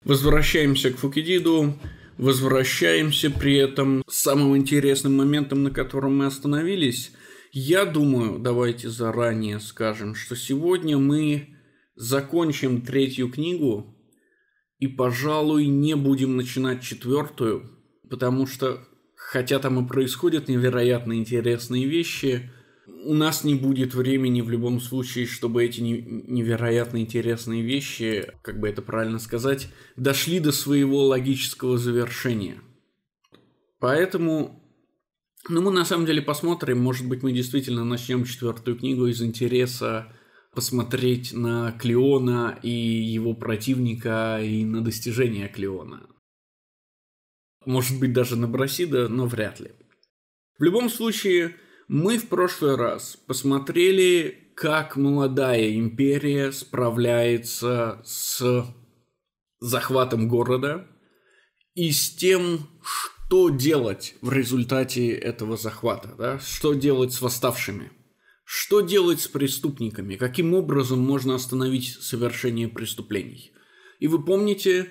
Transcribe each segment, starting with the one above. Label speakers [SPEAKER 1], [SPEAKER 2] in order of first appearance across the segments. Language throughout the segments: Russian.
[SPEAKER 1] Возвращаемся к Фукидиду, возвращаемся при этом с самым интересным моментом, на котором мы остановились. Я думаю, давайте заранее скажем, что сегодня мы закончим третью книгу и, пожалуй, не будем начинать четвертую, потому что, хотя там и происходят невероятно интересные вещи, у нас не будет времени в любом случае, чтобы эти невероятно интересные вещи, как бы это правильно сказать, дошли до своего логического завершения. Поэтому, мы на самом деле посмотрим, может быть, мы действительно начнем четвертую книгу из интереса посмотреть на Клеона и его противника, и на достижения Клеона. Может быть, даже на Брасида, но вряд ли. В любом случае, мы в прошлый раз посмотрели, как молодая империя справляется с захватом города и с тем, что делать в результате этого захвата, да? Что делать с восставшими, что делать с преступниками, каким образом можно остановить совершение преступлений. И вы помните,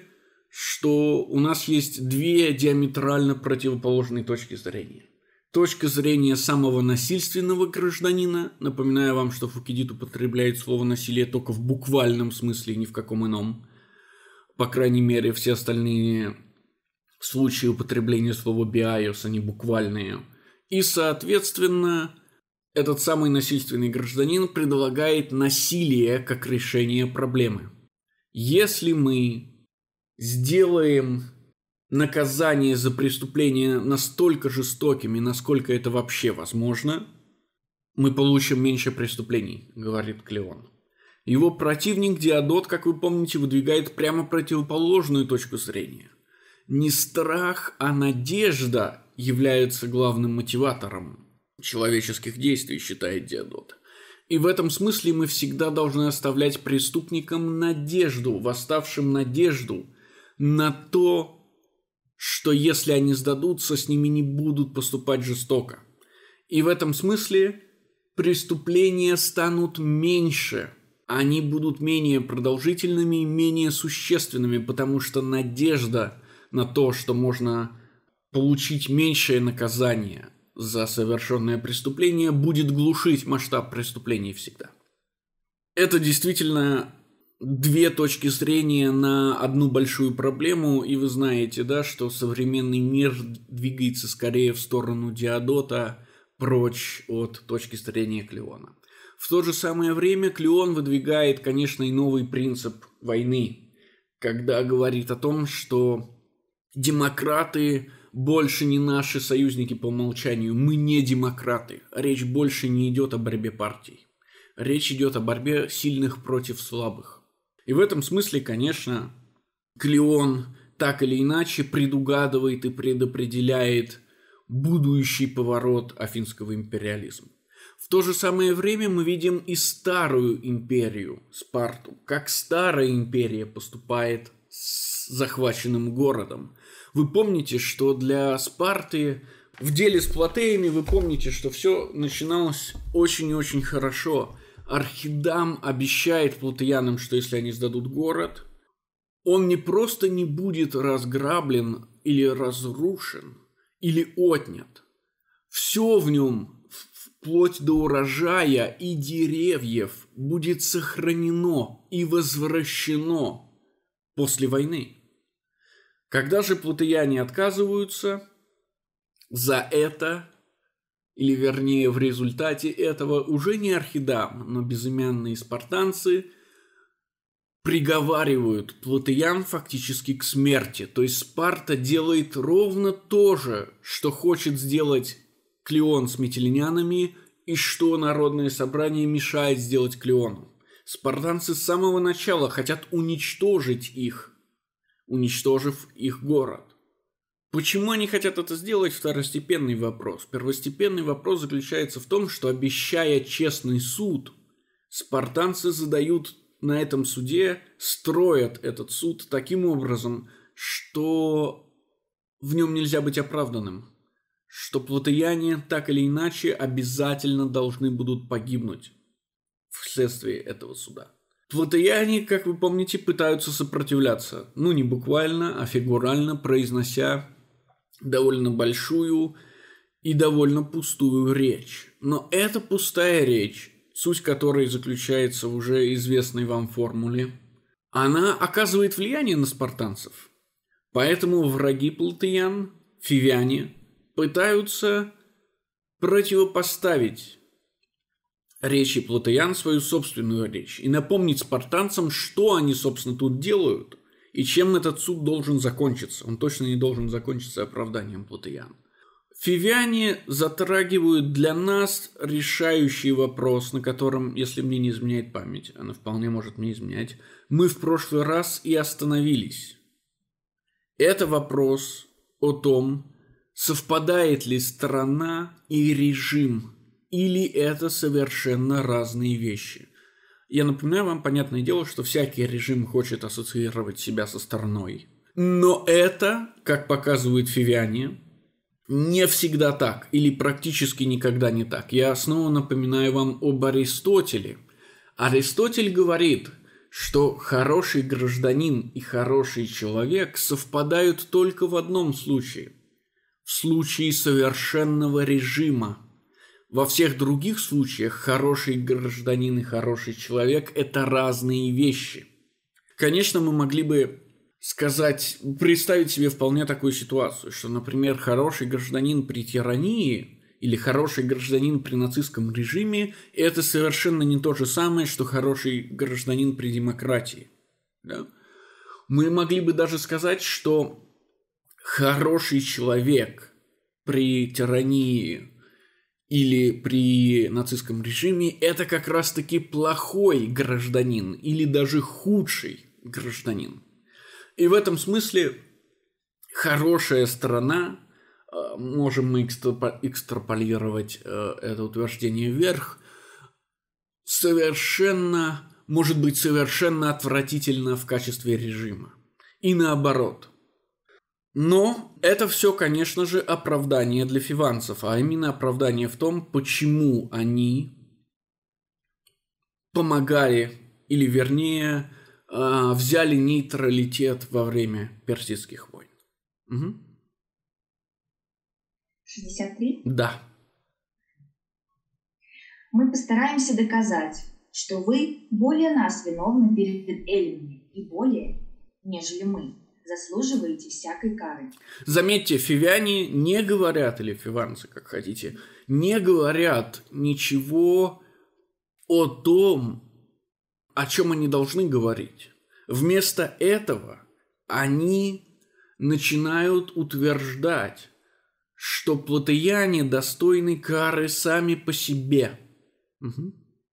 [SPEAKER 1] что у нас есть две диаметрально противоположные точки зрения. Точка зрения самого насильственного гражданина. Напоминаю вам, что Фукидид употребляет слово «насилие» только в буквальном смысле, ни в каком ином. По крайней мере, все остальные случаи употребления слова «биайос», они буквальные. И, соответственно, этот самый насильственный гражданин предлагает насилие как решение проблемы. Если мы сделаем наказание за преступления настолько жестокими, насколько это вообще возможно, мы получим меньше преступлений, говорит Клеон. Его противник Диодот, как вы помните, выдвигает прямо противоположную точку зрения. Не страх, а надежда являются главным мотиватором человеческих действий, считает Диодот. И в этом смысле мы всегда должны оставлять преступникам надежду, восставшим надежду на то, что если они сдадутся, с ними не будут поступать жестоко. И в этом смысле преступления станут меньше, они будут менее продолжительными и менее существенными, потому что надежда на то, что можно получить меньшее наказание за совершенное преступление, будет глушить масштаб преступлений всегда. Это действительно две точки зрения на одну большую проблему, и вы знаете, да, что современный мир двигается скорее в сторону Диодота, прочь от точки зрения Клеона. В то же самое время Клеон выдвигает, конечно, и новый принцип войны, когда говорит о том, что демократы больше не наши союзники по умолчанию, мы не демократы, речь больше не идет о борьбе партий, речь идет о борьбе сильных против слабых. И в этом смысле, конечно, Клеон так или иначе предугадывает и предопределяет будущий поворот афинского империализма. В то же самое время мы видим и старую империю, Спарту, как старая империя поступает с захваченным городом. Вы помните, что для Спарты в деле с Платеями, вы помните, что все начиналось очень и очень хорошо. Архидам обещает платеянам, что если они сдадут город, он не просто не будет разграблен или разрушен, или отнят. Все в нем, вплоть до урожая и деревьев, будет сохранено и возвращено после войны. Когда же платеяне отказываются, за это, или вернее в результате этого, уже не Архидам, но безымянные спартанцы приговаривают платеян фактически к смерти. То есть Спарта делает ровно то же, что хочет сделать Клеон с митилинянами и что Народное собрание мешает сделать Клеону. Спартанцы с самого начала хотят уничтожить их, уничтожив их город. Почему они хотят это сделать – второстепенный вопрос. Первостепенный вопрос заключается в том, что, обещая честный суд, спартанцы задают на этом суде, строят этот суд таким образом, что в нем нельзя быть оправданным, что платеяне так или иначе обязательно должны будут погибнуть вследствие этого суда. Платояне, как вы помните, пытаются сопротивляться. Не буквально, а фигурально, произнося довольно большую и довольно пустую речь. Но эта пустая речь, суть которой заключается в уже известной вам формуле, она оказывает влияние на спартанцев. Поэтому враги платоян, фивяне, пытаются противопоставить речи платоян свою собственную речь и напомнить спартанцам, что они, собственно, тут делают и чем этот суд должен закончиться. Он точно не должен закончиться оправданием платоян. Фивяне затрагивают для нас решающий вопрос, на котором, если мне не изменяет память, она вполне может мне изменять, мы в прошлый раз и остановились. Это вопрос о том, совпадает ли страна и режим, или это совершенно разные вещи. Я напоминаю вам, понятное дело, что всякий режим хочет ассоциировать себя со страной. Но это, как показывают фивяне, не всегда так, или практически никогда не так. Я снова напоминаю вам об Аристотеле. Аристотель говорит, что хороший гражданин и хороший человек совпадают только в одном случае. В случае совершенного режима. Во всех других случаях хороший гражданин и хороший человек – это разные вещи. Конечно, мы могли бы представить себе вполне такую ситуацию, что, например, хороший гражданин при тирании или хороший гражданин при нацистском режиме – это совершенно не то же самое, что хороший гражданин при демократии. Да? Мы могли бы даже сказать, что хороший человек при тирании или при нацистском режиме – это как раз-таки плохой гражданин или даже худший гражданин. И в этом смысле хорошая сторона, можем мы экстраполировать это утверждение вверх, может быть совершенно отвратительно в качестве режима. И наоборот. Но это все, конечно же, оправдание для фиванцев, а именно оправдание в том, почему они помогали, или вернее, взяли нейтралитет во время персидских войн. Угу.
[SPEAKER 2] 63?
[SPEAKER 1] Да.
[SPEAKER 2] Мы постараемся доказать, что вы более нас виновны перед эллинами и более, нежели мы, заслуживаете всякой кары.
[SPEAKER 1] Заметьте, фивяне не говорят, или фиванцы, как хотите, не говорят ничего о том, о чем они должны говорить. Вместо этого они начинают утверждать, что платояне достойны кары сами по себе. Угу.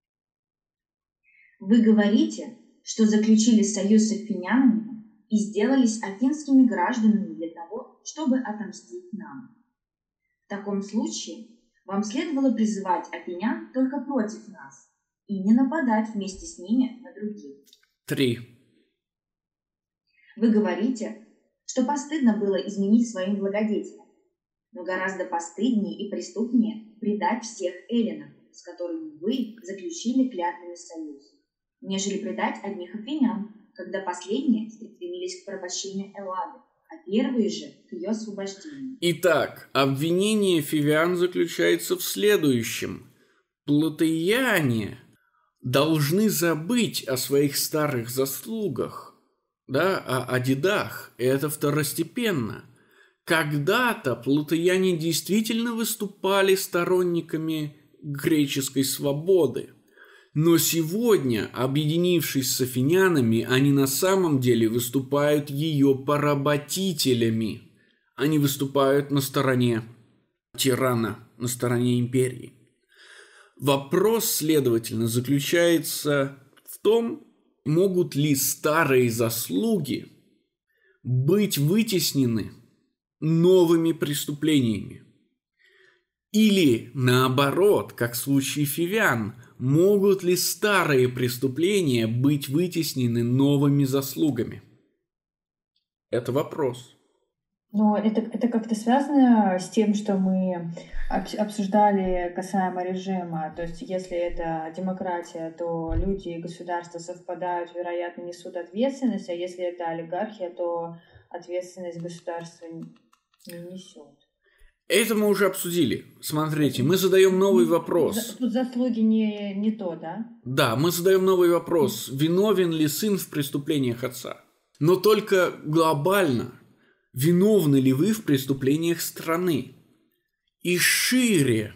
[SPEAKER 2] Вы говорите, что заключили союз с афинянами и сделались афинскими гражданами для того, чтобы отомстить нам. В таком случае вам следовало призывать афинян только против нас и не нападать вместе с ними на других.
[SPEAKER 1] 3.
[SPEAKER 2] Вы говорите, что постыдно было изменить своим благодетелям, но гораздо постыднее и преступнее предать всех эллинов, с которыми вы заключили клятвенный союз, нежели предать одних афинян, когда последние стремились к порабощению Эллады, а первые же к ее освобождению.
[SPEAKER 1] Итак, обвинение фивян заключается в следующем. Платояне должны забыть о своих старых заслугах, да, о дедах, и это второстепенно. Когда-то платояне действительно выступали сторонниками греческой свободы, но сегодня, объединившись с афинянами, они на самом деле выступают ее поработителями. Они выступают на стороне тирана, на стороне империи. Вопрос, следовательно, заключается в том, могут ли старые заслуги быть вытеснены новыми преступлениями. Или, наоборот, как в случае фивян, могут ли старые преступления быть вытеснены новыми заслугами? Это вопрос.
[SPEAKER 3] Но это как-то связано с тем, что мы обсуждали касаемо режима. То есть, если это демократия, то люди и государство совпадают, вероятно, несут ответственность, а если это олигархия, то ответственность государства не несет.
[SPEAKER 1] Это мы уже обсудили. Смотрите, мы задаем новый вопрос.
[SPEAKER 3] Тут заслуги не то, да?
[SPEAKER 1] Да, мы задаем новый вопрос. Виновен ли сын в преступлениях отца? Но только глобально. Виновны ли вы в преступлениях страны? И шире,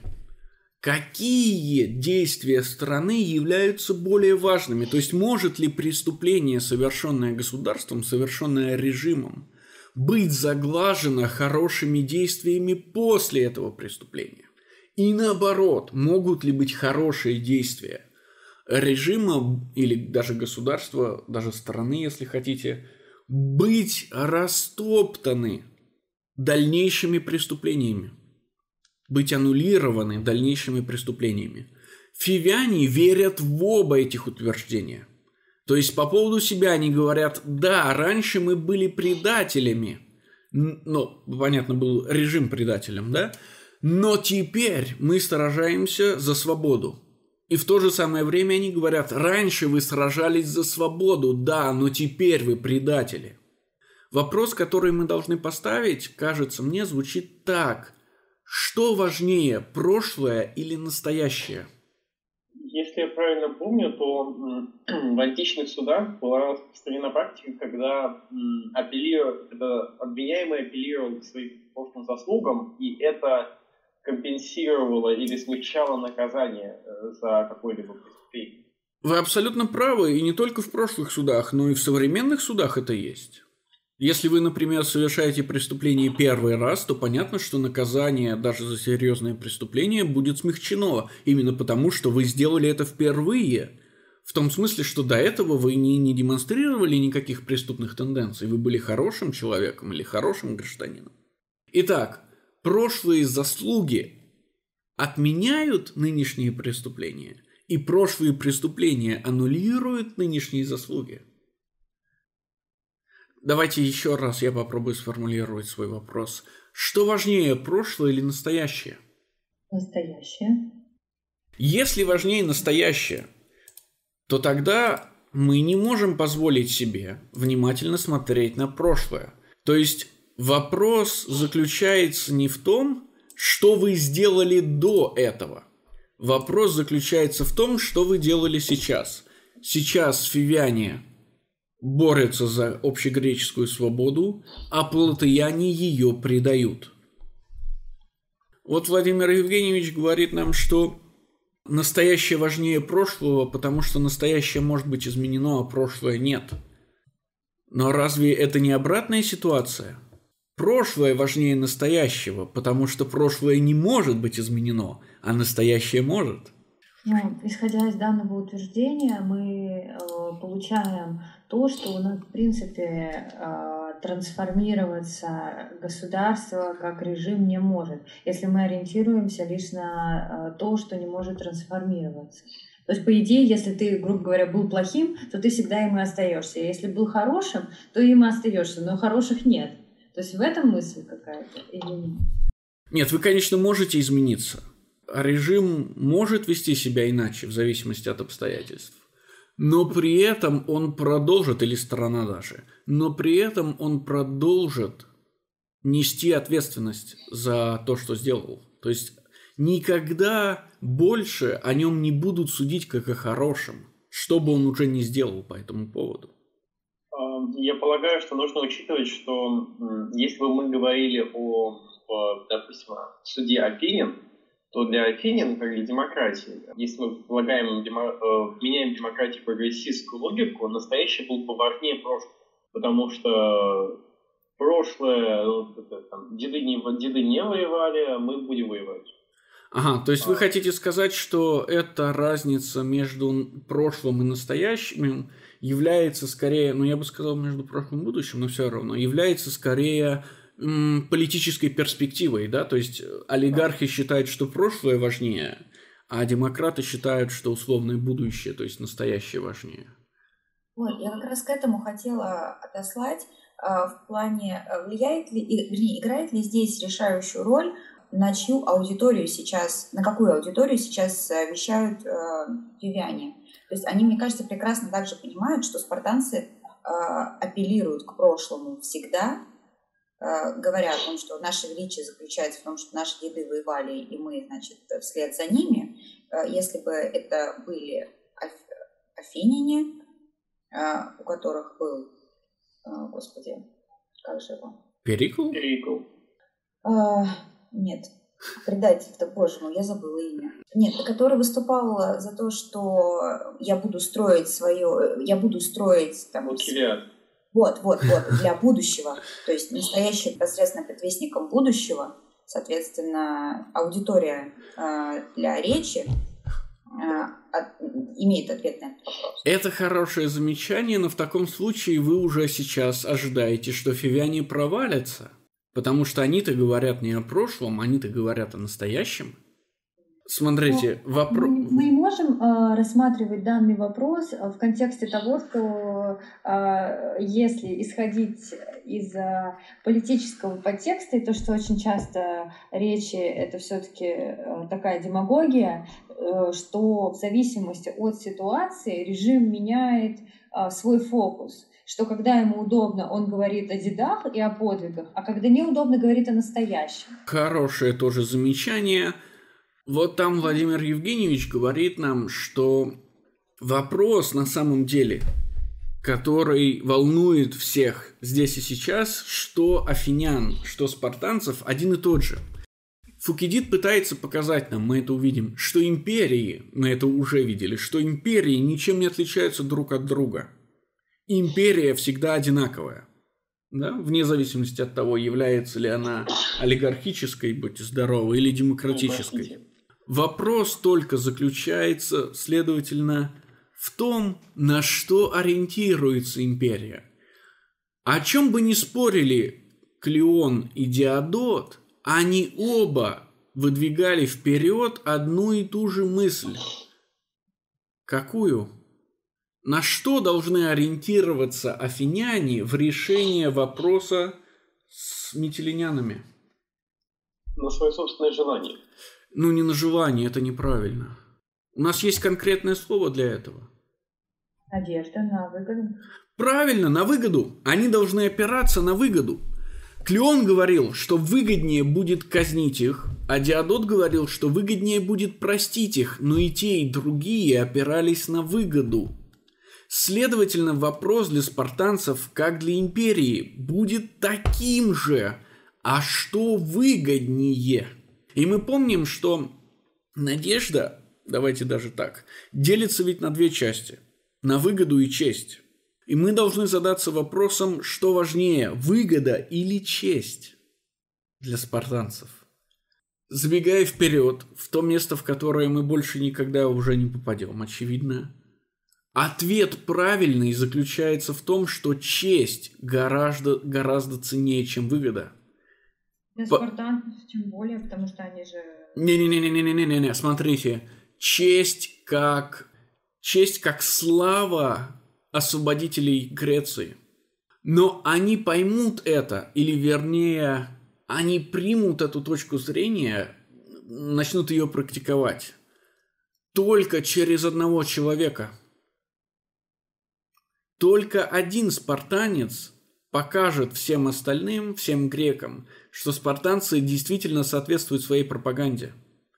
[SPEAKER 1] какие действия страны являются более важными? То есть, может ли преступление, совершенное государством, совершенное режимом, быть заглажено хорошими действиями после этого преступления? И наоборот, могут ли быть хорошие действия режима или даже государства, даже страны, если хотите, быть растоптаны дальнейшими преступлениями, быть аннулированы дальнейшими преступлениями? Фивиане верят в оба этих утверждения. То есть по поводу себя они говорят: да, раньше мы были предателями, ну, понятно, был режим предателем, да, но теперь мы сражаемся за свободу. И в то же самое время они говорят: раньше вы сражались за свободу, да, но теперь вы предатели. Вопрос, который мы должны поставить, кажется мне, звучит так: что важнее, прошлое или настоящее?
[SPEAKER 4] Если я правильно помню, то в античных судах была распространена практика, когда обвиняемый апеллировал к своим прошлым заслугам, и это компенсировало или смягчало наказание за какое-либо преступление.
[SPEAKER 1] Вы абсолютно правы, и не только в прошлых судах, но и в современных судах это есть. Если вы, например, совершаете преступление первый раз, то понятно, что наказание даже за серьезное преступление будет смягчено, именно потому, что вы сделали это впервые. В том смысле, что до этого вы не демонстрировали никаких преступных тенденций, вы были хорошим человеком или хорошим гражданином. Итак, прошлые заслуги отменяют нынешние преступления, и прошлые преступления аннулируют нынешние заслуги. Давайте еще раз я попробую сформулировать свой вопрос. Что важнее, прошлое или настоящее?
[SPEAKER 3] Настоящее.
[SPEAKER 1] Если важнее настоящее, то тогда мы не можем позволить себе внимательно смотреть на прошлое. То есть вопрос заключается не в том, что вы сделали до этого. Вопрос заключается в том, что вы делали сейчас. Сейчас фивиане борются за общегреческую свободу, а платояне ее предают. Вот Владимир Евгеньевич говорит нам, что настоящее важнее прошлого, потому что настоящее может быть изменено, а прошлое нет. Но разве это не обратная ситуация? Прошлое важнее настоящего, потому что прошлое не может быть изменено, а настоящее может.
[SPEAKER 3] Ну, исходя из данного утверждения, мы получаем то, что у нас, в принципе, трансформироваться государство как режим не может, если мы ориентируемся лишь на то, что не может трансформироваться. То есть, по идее, если ты, грубо говоря, был плохим, то ты всегда им и остаешься. Если был хорошим, то им и остаешься, но хороших нет. То есть в этом мысль какая-то или нет?
[SPEAKER 1] Нет, вы, конечно, можете измениться. Режим может вести себя иначе в зависимости от обстоятельств. Но при этом он продолжит, или сторона даже, но при этом он продолжит нести ответственность за то, что сделал. То есть никогда больше о нем не будут судить как о хорошем, что бы он уже не сделал по этому поводу.
[SPEAKER 4] Я полагаю, что нужно учитывать, что если бы мы говорили допустим, о суде Афинин, то для Афинин, как для демократии, если мы вменяем демократии прогрессистскую логику, настоящее было бы важнее прошлого. Потому что прошлое, деды не воевали, мы будем воевать.
[SPEAKER 1] Ага, то есть вы хотите сказать, что эта разница между прошлым и настоящим является скорее, я бы сказал, между прошлым и будущим, но все равно, является скорее политической перспективой, да, то есть олигархи считают, что прошлое важнее, а демократы считают, что условное будущее, то есть настоящее важнее.
[SPEAKER 5] Вот, я как раз к этому хотела отослать. в плане играет ли здесь решающую роль, на какую аудиторию сейчас вещают фивиане. То есть они, мне кажется, прекрасно также понимают, что спартанцы апеллируют к прошлому всегда, говоря о том, что наше величие заключается в том, что наши деды воевали, и мы, значит, вслед за ними. Если бы это были афиняне, у которых был, господи, как же его?
[SPEAKER 1] Перикл?
[SPEAKER 5] Нет, предатель-то, боже мой, я забыла имя. Нет, который выступал за то, что я буду строить там...
[SPEAKER 4] Килиад.
[SPEAKER 5] Вот, для будущего. То есть настоящий непосредственно предвестником будущего, соответственно, аудитория для речи имеет ответ на этот вопрос.
[SPEAKER 1] Это хорошее замечание, но в таком случае вы уже сейчас ожидаете, что фивиане провалятся, потому что они-то говорят не о прошлом, они-то говорят о настоящем. Смотрите, вопрос...
[SPEAKER 3] Мы не можем рассматривать данный вопрос в контексте того, что если исходить из политического подтекста, и то, что очень часто речи это все-таки такая демагогия, что в зависимости от ситуации режим меняет свой фокус. Что когда ему удобно, он говорит о дедах и о подвигах, а когда неудобно, говорит о настоящем.
[SPEAKER 1] Хорошее тоже замечание. Вот там Владимир Евгеньевич говорит нам, что вопрос на самом деле, который волнует всех здесь и сейчас, что афинян, что спартанцев, один и тот же. Фукидид пытается показать нам, мы это увидим, что империи, мы это уже видели, что империи ничем не отличаются друг от друга. Империя всегда одинаковая, да? Вне зависимости от того, является ли она олигархической, будьте здоровы, или демократической. Вопрос только заключается, следовательно, в том, на что ориентируется империя. О чем бы ни спорили Клеон и Диодот, они оба выдвигали вперед одну и ту же мысль. Какую? На что должны ориентироваться афиняне в решении вопроса с митилинянами?
[SPEAKER 4] На свое собственное желание.
[SPEAKER 1] Ну, не на желание, это неправильно. У нас есть конкретное слово для этого.
[SPEAKER 3] Надежда на выгоду.
[SPEAKER 1] Правильно, на выгоду. Они должны опираться на выгоду. Клеон говорил, что выгоднее будет казнить их, а Диодот говорил, что выгоднее будет простить их, но и те, и другие опирались на выгоду. Следовательно, вопрос для спартанцев, как для империи, будет таким же. А что выгоднее? И мы помним, что надежда, давайте даже так, делится ведь на две части. На выгоду и честь. И мы должны задаться вопросом, что важнее, выгода или честь для спартанцев. Забегая вперед, в то место, в которое мы больше никогда уже не попадем, очевидно, ответ правильный заключается в том, что честь гораздо ценнее, чем выгода.
[SPEAKER 3] Для спартанцев тем более, потому что они же...
[SPEAKER 1] Не, смотрите. Честь как слава освободителей Греции. Но они поймут это, или вернее, они примут эту точку зрения, начнут ее практиковать только через одного человека. Только один спартанец покажет всем остальным, всем грекам, что спартанцы действительно соответствуют своей пропаганде.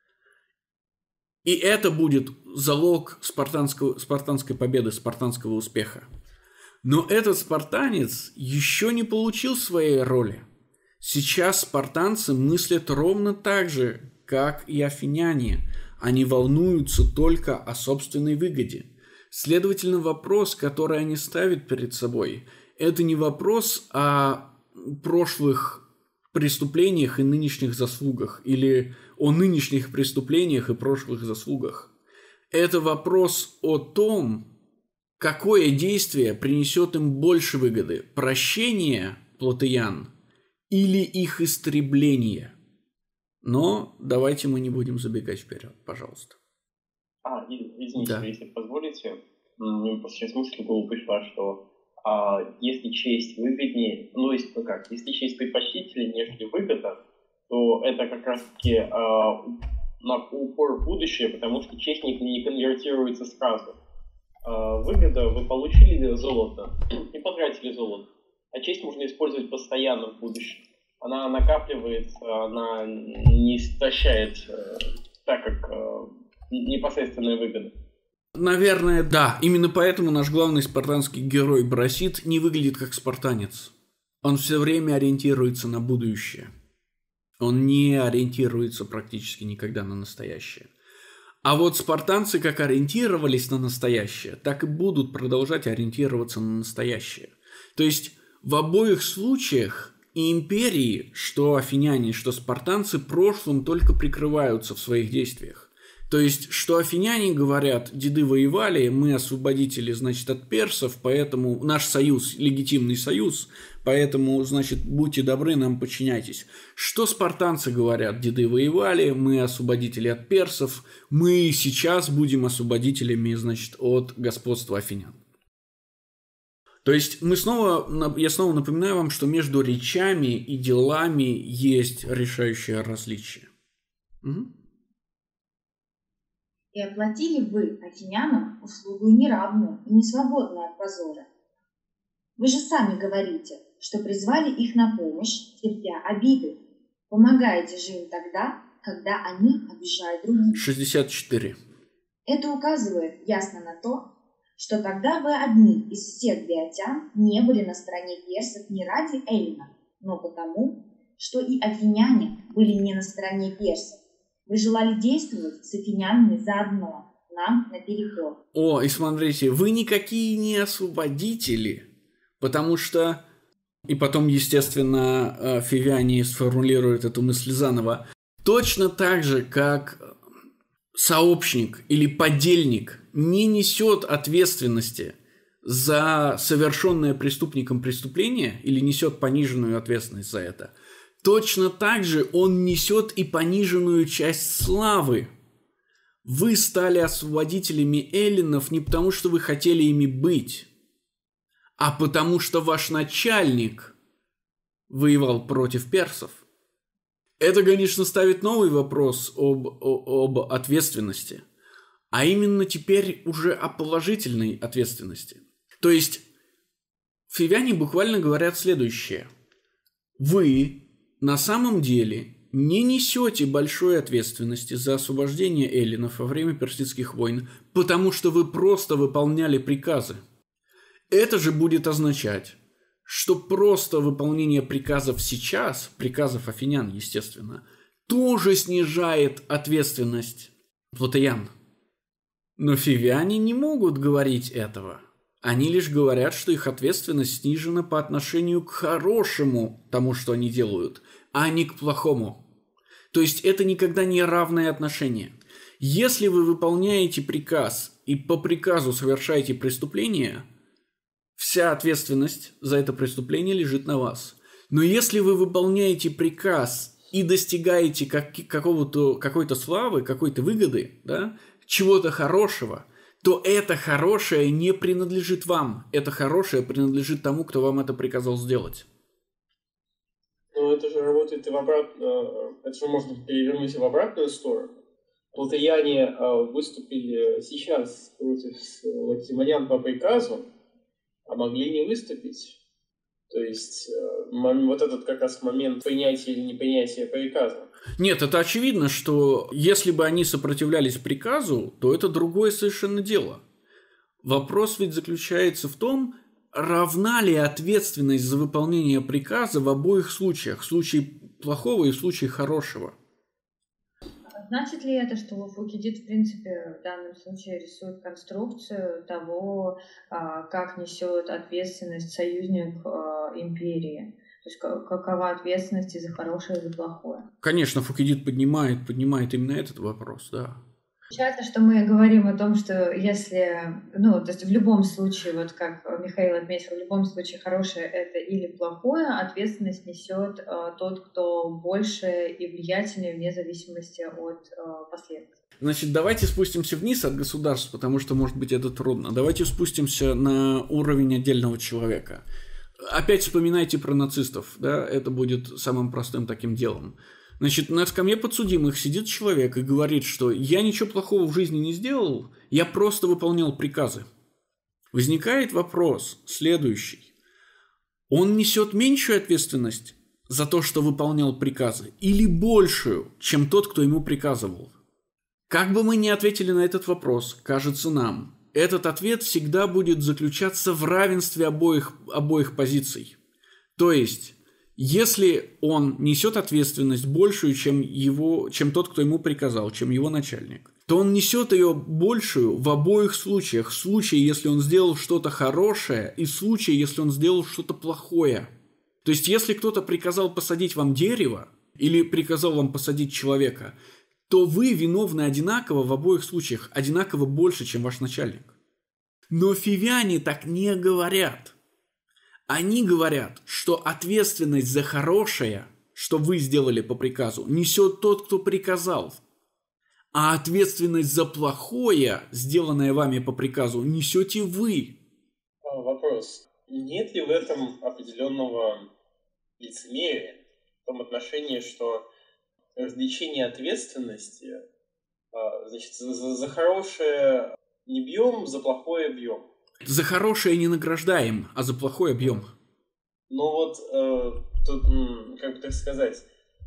[SPEAKER 1] И это будет залог спартанской победы, спартанского успеха. Но этот спартанец еще не получил своей роли. Сейчас спартанцы мыслят ровно так же, как и афиняне. Они волнуются только о собственной выгоде. Следовательно, вопрос, который они ставят перед собой, это не вопрос о прошлых преступлениях и нынешних заслугах, или о нынешних преступлениях и прошлых заслугах. Это вопрос о том, какое действие принесет им больше выгоды – прощение плотоян или их истребление. Но давайте мы не будем забегать вперед, пожалуйста.
[SPEAKER 4] Извините,
[SPEAKER 1] да.
[SPEAKER 4] Если позволите, мне просто сейчас мысль в голову пришла, что Если честь выгоднее, если честь предпочтительнее, нежели выгода, то это как раз-таки на упор в будущее, потому что честь не конвертируется сразу. Выгода, вы получили золото и потратили золото, а честь можно использовать постоянно в будущем. Она накапливается, она не истощается так, как непосредственная выгода.
[SPEAKER 1] Наверное, да. Именно поэтому наш главный спартанский герой Брасид не выглядит как спартанец. Он все время ориентируется на будущее. Он не ориентируется практически никогда на настоящее. А вот спартанцы как ориентировались на настоящее, так и будут продолжать ориентироваться на настоящее. То есть в обоих случаях и империи, что афиняне, что спартанцы, прошлым только прикрываются в своих действиях. То есть, что афиняне говорят, деды воевали, мы освободители, значит, от персов, поэтому наш союз, легитимный союз, поэтому, значит, будьте добры, нам подчиняйтесь. Что спартанцы говорят, деды воевали, мы освободители от персов, мы сейчас будем освободителями, значит, от господства афинян. То есть, я снова напоминаю вам, что между речами и делами есть решающее различие. Угу.
[SPEAKER 2] И оплатили вы, афинянам, услугу неравную и несвободную от позора. Вы же сами говорите, что призвали их на помощь, терпя обиды. Помогаете же им тогда, когда они обижают других.
[SPEAKER 1] 64.
[SPEAKER 2] Это указывает ясно на то, что тогда вы одни из всех биотян не были на стороне персов не ради эллинов, но потому, что и афиняне были не на стороне персов. Вы желали действовать с афинянами заодно, нам наперекор.
[SPEAKER 1] И смотрите, вы никакие не освободители, потому что... И потом, естественно, фивяне сформулируют эту мысль заново. Точно так же, как сообщник или подельник не несет ответственности за совершенное преступником преступление или несет пониженную ответственность за это, точно так же он несет и пониженную часть славы. Вы стали освободителями эллинов не потому, что вы хотели ими быть, а потому что ваш начальник воевал против персов. Это, конечно, ставит новый вопрос об ответственности, а именно теперь уже о положительной ответственности. То есть фивяне буквально говорят следующее. Вы на самом деле не несете большой ответственности за освобождение эллинов во время персидских войн, потому что вы просто выполняли приказы. Это же будет означать, что просто выполнение приказов сейчас, приказов афинян, естественно, тоже снижает ответственность платеян. Но фивяне не могут говорить этого. Они лишь говорят, что их ответственность снижена по отношению к хорошему тому, что они делают, а не к плохому. То есть это никогда не равное отношение. Если вы выполняете приказ и по приказу совершаете преступление, вся ответственность за это преступление лежит на вас. Но если вы выполняете приказ и достигаете какой-то славы, какой-то выгоды, да, чего-то хорошего, то это хорошее не принадлежит вам. Это хорошее принадлежит тому, кто вам это приказал сделать.
[SPEAKER 4] Но это же работает и в обратную, это же можно перевернуть и в обратную сторону. Платеяне выступили сейчас против латимонян по приказу, а могли не выступить. То есть вот этот как раз момент принятия или непринятия приказа.
[SPEAKER 1] Нет, это очевидно, что если бы они сопротивлялись приказу, то это другое совершенно дело. Вопрос ведь заключается в том, равна ли ответственность за выполнение приказа в обоих случаях, в случае плохого и в случае хорошего.
[SPEAKER 3] Значит ли это, что Фукидид, в принципе, в данном случае рисует конструкцию того, как несет ответственность союзник империи? То есть какова ответственность и за хорошее, и за плохое?
[SPEAKER 1] Конечно, Фукидид поднимает именно этот вопрос, да.
[SPEAKER 3] Получается, что мы говорим о том, что если, то есть в любом случае, вот как Михаил отметил, в любом случае хорошее это или плохое, ответственность несет тот, кто больше и влиятельнее вне зависимости от последствий.
[SPEAKER 1] Значит, давайте спустимся вниз от государств, потому что, может быть, это трудно. Давайте спустимся на уровень отдельного человека. Опять вспоминайте про нацистов, да, это будет самым простым таким делом. Значит, на скамье подсудимых сидит человек и говорит, что я ничего плохого в жизни не сделал, я просто выполнял приказы. Возникает вопрос следующий. Он несет меньшую ответственность за то, что выполнял приказы, или большую, чем тот, кто ему приказывал? Как бы мы ни ответили на этот вопрос, кажется нам, этот ответ всегда будет заключаться в равенстве обоих позиций. То есть, если он несет ответственность большую, чем тот, кто ему приказал, чем его начальник, то он несет ее большую в обоих случаях. В случае, если он сделал что-то хорошее, и в случае, если он сделал что-то плохое. То есть, если кто-то приказал посадить вам дерево, или приказал вам посадить человека, то вы виновны одинаково в обоих случаях, одинаково больше, чем ваш начальник. Но фивяне так не говорят. Они говорят, что ответственность за хорошее, что вы сделали по приказу, несет тот, кто приказал. А ответственность за плохое, сделанное вами по приказу, несете вы.
[SPEAKER 4] Вопрос. Нет ли в этом определенного лицемерия? В том отношении, что развлечение ответственности, значит, за хорошее не бьем, за плохое бьем.
[SPEAKER 1] За хорошее не награждаем, а за плохое бьем.
[SPEAKER 4] Ну вот, тут, как бы так сказать,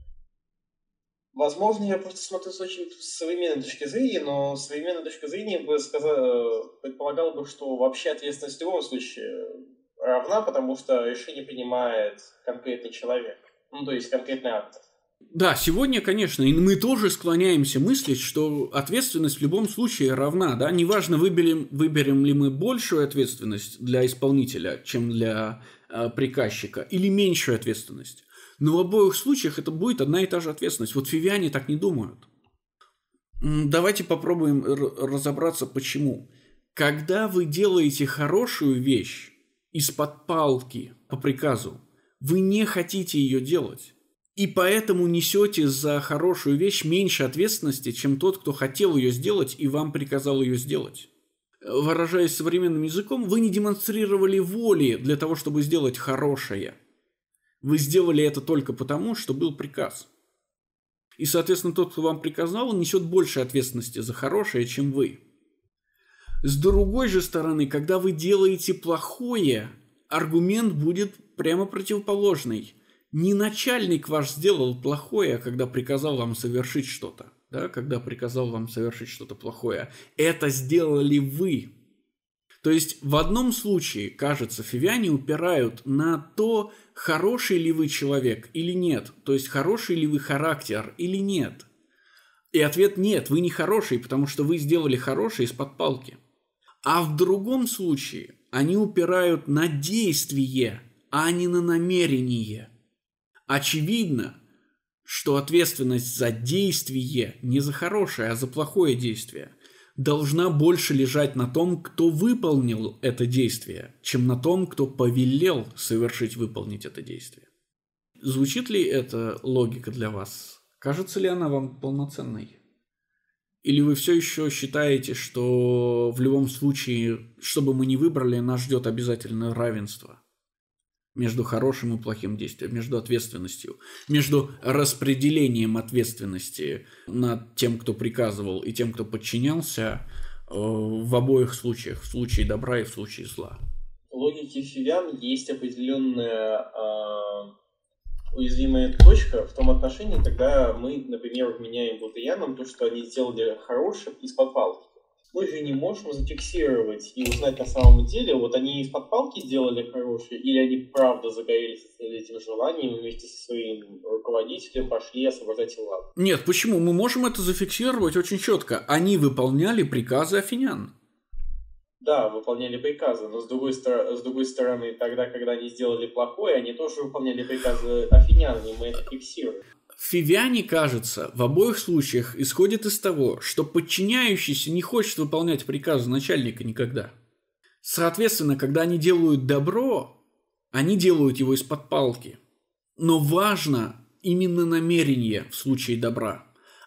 [SPEAKER 4] возможно, я просто смотрю с очень современной точки зрения, но современная точка зрения бы предполагала бы, что вообще ответственность в любом случае равна, потому что решение принимает конкретный человек, ну то есть конкретный актор.
[SPEAKER 1] Да, сегодня, конечно, и мы тоже склоняемся мыслить, что ответственность в любом случае равна, да, неважно, выберем ли мы большую ответственность для исполнителя, чем для приказчика, или меньшую ответственность. Но в обоих случаях это будет одна и та же ответственность. Вот фивяне так не думают. Давайте попробуем разобраться, почему. Когда вы делаете хорошую вещь из-под палки по приказу, вы не хотите ее делать. И поэтому несете за хорошую вещь меньше ответственности, чем тот, кто хотел ее сделать и вам приказал ее сделать. Выражаясь современным языком, вы не демонстрировали воли для того, чтобы сделать хорошее. Вы сделали это только потому, что был приказ. И, соответственно, тот, кто вам приказал, несет больше ответственности за хорошее, чем вы. С другой же стороны, когда вы делаете плохое, аргумент будет прямо противоположный. Не начальник ваш сделал плохое, когда приказал вам совершить что-то, да, когда приказал вам совершить что-то плохое. Это сделали вы. То есть в одном случае, кажется, фивяне упирают на то, хороший ли вы человек или нет. То есть хороший ли вы характер или нет. И ответ нет, вы не хороший, потому что вы сделали хорошее из-под палки. А в другом случае они упирают на действие, а не на намерение. Очевидно, что ответственность за действие, не за хорошее, а за плохое действие, должна больше лежать на том, кто выполнил это действие, чем на том, кто повелел выполнить это действие. Звучит ли эта логика для вас? Кажется ли она вам полноценной? Или вы все еще считаете, что в любом случае, что бы мы ни выбрали, нас ждет обязательно равенство между хорошим и плохим действием, между ответственностью, между распределением ответственности над тем, кто приказывал, и тем, кто подчинялся, в обоих случаях, в случае добра и в случае зла?
[SPEAKER 4] В логике фивян есть определенная уязвимая точка в том отношении, когда мы, например, вменяем будеянам то, что они сделали хорошее из-под палки. Мы же не можем зафиксировать и узнать на самом деле, вот они из-под палки сделали хорошее, или они правда загорелись этим желанием и вместе со своим руководителем пошли освобождать Эллад.
[SPEAKER 1] Нет, почему? Мы можем это зафиксировать очень четко. Они выполняли приказы афинян.
[SPEAKER 4] Да, выполняли приказы, но с другой стороны, тогда, когда они сделали плохое, они тоже выполняли приказы афинян, и мы это фиксируем.
[SPEAKER 1] Фивяне, кажется, в обоих случаях исходит из того, что подчиняющийся не хочет выполнять приказы начальника никогда. Соответственно, когда они делают добро, они делают его из-под палки. Но важно именно намерение в случае добра.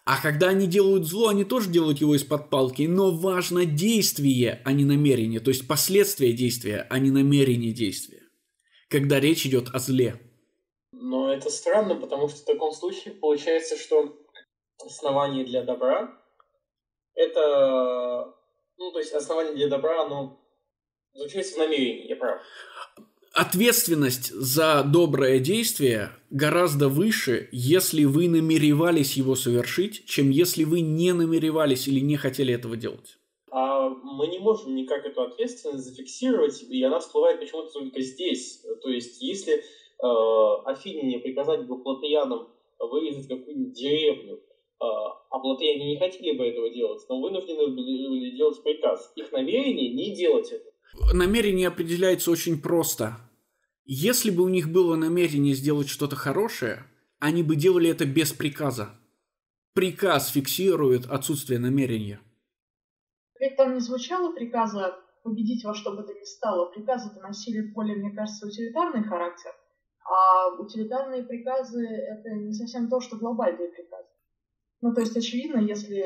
[SPEAKER 1] А когда они делают зло, они тоже делают его из-под палки, но важно действие, а не намерение. То есть последствия действия, а не намерение действия. Когда речь идет о зле.
[SPEAKER 4] Но это странно, потому что в таком случае получается, что основание для добра это... Ну, то есть основание для добра, оно заключается в намерении, я прав.
[SPEAKER 1] Ответственность за доброе действие гораздо выше, если вы намеревались его совершить, чем если вы не намеревались или не хотели этого делать.
[SPEAKER 4] А мы не можем никак эту ответственность зафиксировать, и она всплывает почему-то только здесь. То есть, если афиняне приказать бы платеянам вырезать какую-нибудь деревню, а платеяне не хотели бы этого делать, но вынуждены были делать приказ. Их намерение не делать это.
[SPEAKER 1] Намерение определяется очень просто. Если бы у них было намерение сделать что-то хорошее, они бы делали это без приказа. Приказ фиксирует отсутствие намерения.
[SPEAKER 6] Ведь там не звучало приказа победить во что бы то ни стало. Приказы-то носили более, мне кажется, утилитарный характер. А утилитарные приказы – это не совсем то, что глобальные приказы. Ну, то есть, очевидно, если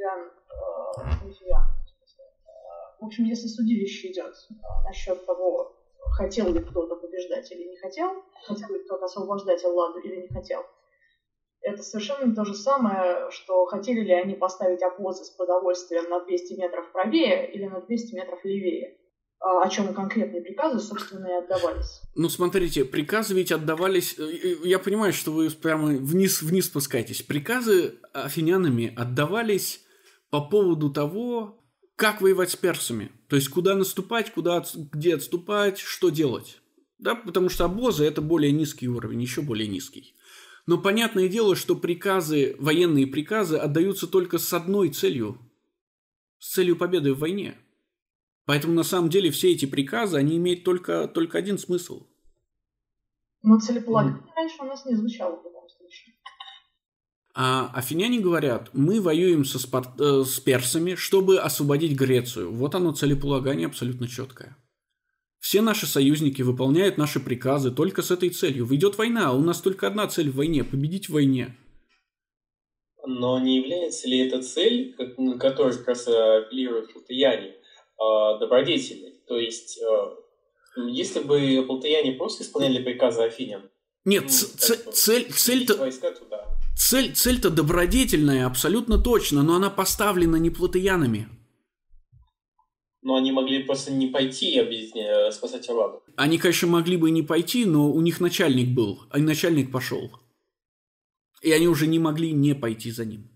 [SPEAKER 6] в общем, если судилище идет насчет того, хотел ли кто-то побеждать или не хотел ли кто-то освобождать Элладу или не хотел, это совершенно не то же самое, что хотели ли они поставить обозы с продовольствием на 200 метров правее или на 200 метров левее, о чем конкретные приказы, собственно, и отдавались.
[SPEAKER 1] Ну, смотрите, приказы ведь отдавались... Я понимаю, что вы прямо вниз спускаетесь. Приказы афинянами отдавались по поводу того, как воевать с персами. То есть, куда наступать, где отступать, что делать. Да, потому что обозы – это более низкий уровень, еще более низкий. Но понятное дело, что приказы, военные приказы отдаются только с одной целью. С целью победы в войне. Поэтому, на самом деле, все эти приказы, они имеют только один смысл.
[SPEAKER 6] Но целеполагание раньше у нас не звучало в любом случае.
[SPEAKER 1] А афиняне говорят, мы воюем с персами, чтобы освободить Грецию. Вот оно, целеполагание абсолютно четкое. Все наши союзники выполняют наши приказы только с этой целью. Идет война, а у нас только одна цель в войне – победить в войне.
[SPEAKER 4] Но не является ли эта цель, на которую как раз апеллируют платеяне, добродетельной? То есть, если бы платеяне просто исполняли приказы афинян,
[SPEAKER 1] нет, цель-то...
[SPEAKER 4] войска туда.
[SPEAKER 1] Цель-то добродетельная, абсолютно точно, но она поставлена не платеянами.
[SPEAKER 4] Но они могли просто не пойти и спасать Элладу.
[SPEAKER 1] Они, конечно, могли бы и не пойти, но у них начальник был, а начальник пошел. И они уже не могли не пойти за ним.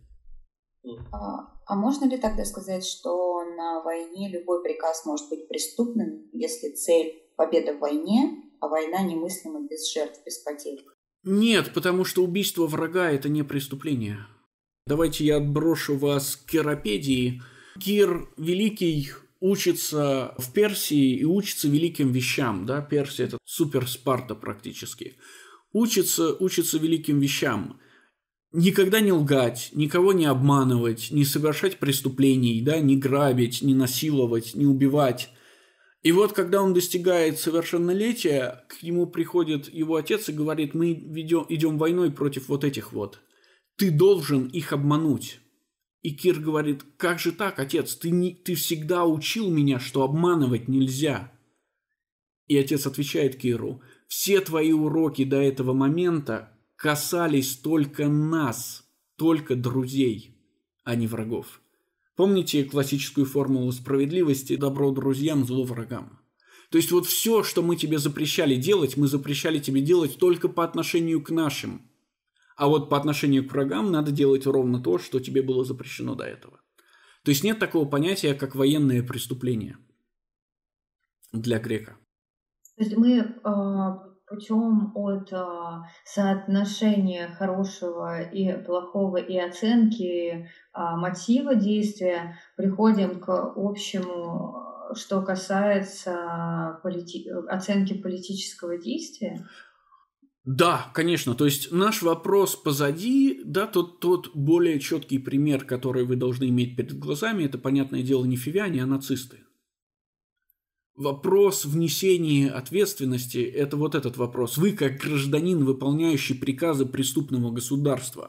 [SPEAKER 5] А можно ли тогда сказать, что на войне любой приказ может быть преступным, если цель – победа в войне, а война немыслима без жертв, без потерь?
[SPEAKER 1] Нет, потому что убийство врага – это не преступление. Давайте я отброшу вас к Киропедии. Кир Великий учится в Персии и учится великим вещам. Да? Персия – это супер Спарта практически. Учится великим вещам. Никогда не лгать, никого не обманывать, не совершать преступлений, да? Не грабить, не насиловать, не убивать. И вот, когда он достигает совершеннолетия, к нему приходит его отец и говорит, мы идем войной против вот этих вот. Ты должен их обмануть. И Кир говорит, как же так, отец, ты всегда учил меня, что обманывать нельзя. И отец отвечает Киру, все твои уроки до этого момента касались только нас, только друзей, а не врагов. Помните классическую формулу справедливости «добро друзьям, зло врагам»? То есть вот все, что мы тебе запрещали делать, мы запрещали тебе делать только по отношению к нашим. А вот по отношению к врагам надо делать ровно то, что тебе было запрещено до этого. То есть нет такого понятия, как военное преступление для грека.
[SPEAKER 3] То есть мы путем от соотношения хорошего и плохого и оценки мотива действия приходим к общему, что касается оценки политического действия?
[SPEAKER 1] Да, конечно. То есть наш вопрос позади, да, тот более четкий пример, который вы должны иметь перед глазами, это, понятное дело, не фивяне, а нацисты. Вопрос внесения ответственности – это вот этот вопрос. Вы, как гражданин, выполняющий приказы преступного государства,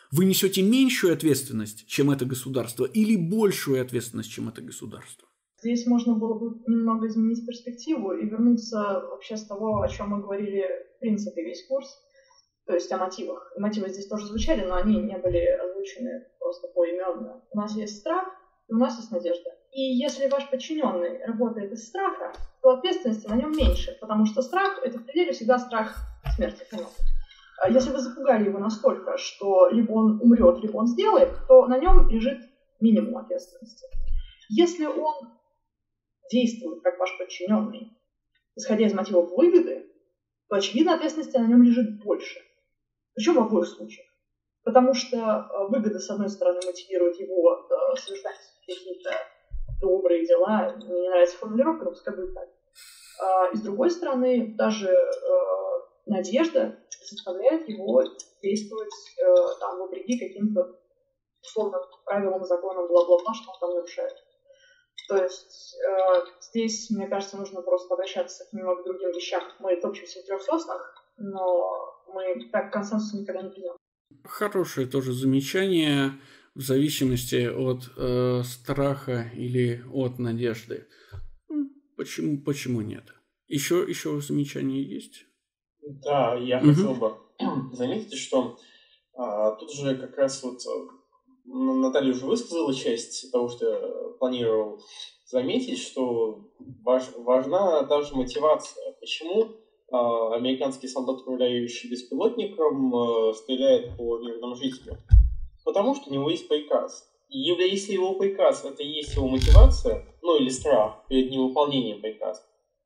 [SPEAKER 1] Вы несете меньшую ответственность, чем это государство, или большую ответственность, чем это государство?
[SPEAKER 6] Здесь можно было бы немного изменить перспективу и вернуться вообще с того, о чем мы говорили в принципе весь курс, то есть о мотивах. И мотивы здесь тоже звучали, но они не были озвучены просто поименно. У нас есть страх, и у нас есть надежда. И если ваш подчиненный работает из страха, то ответственности на нем меньше, потому что страх — это в пределе всегда страх смерти. Если вы запугали его настолько, что либо он умрет, либо он сделает, то на нем лежит минимум ответственности. Если он действует как ваш подчиненный, исходя из мотивов выгоды, то, очевидно, ответственности на нем лежит больше. Причем в обоих случаях. Потому что выгода, с одной стороны, мотивирует его совершать какие-то добрые дела. Мне не нравится формулировка, но пускай будет так. И с другой стороны, даже надежда заставляет его действовать вопреки каким-то условным правилам, законам, бла-бла-бла, что он там нарушает. То есть здесь, мне кажется, нужно просто обращаться к немного другим вещам. Мы топчемся в 3 соснах, но мы так к консенсусу никогда не придем.
[SPEAKER 1] Хорошее тоже замечание в зависимости от страха или от надежды. Почему нет? Еще замечания есть?
[SPEAKER 4] Да, я хотел бы заметить, что тут же как раз вот Наталья уже высказала часть того, что я планировал заметить, что важна даже мотивация. Почему американский солдат, управляющий беспилотником, стреляет по мирным жителям? Потому что у него есть приказ. И если его приказ — это и есть его мотивация, или страх перед невыполнением приказа,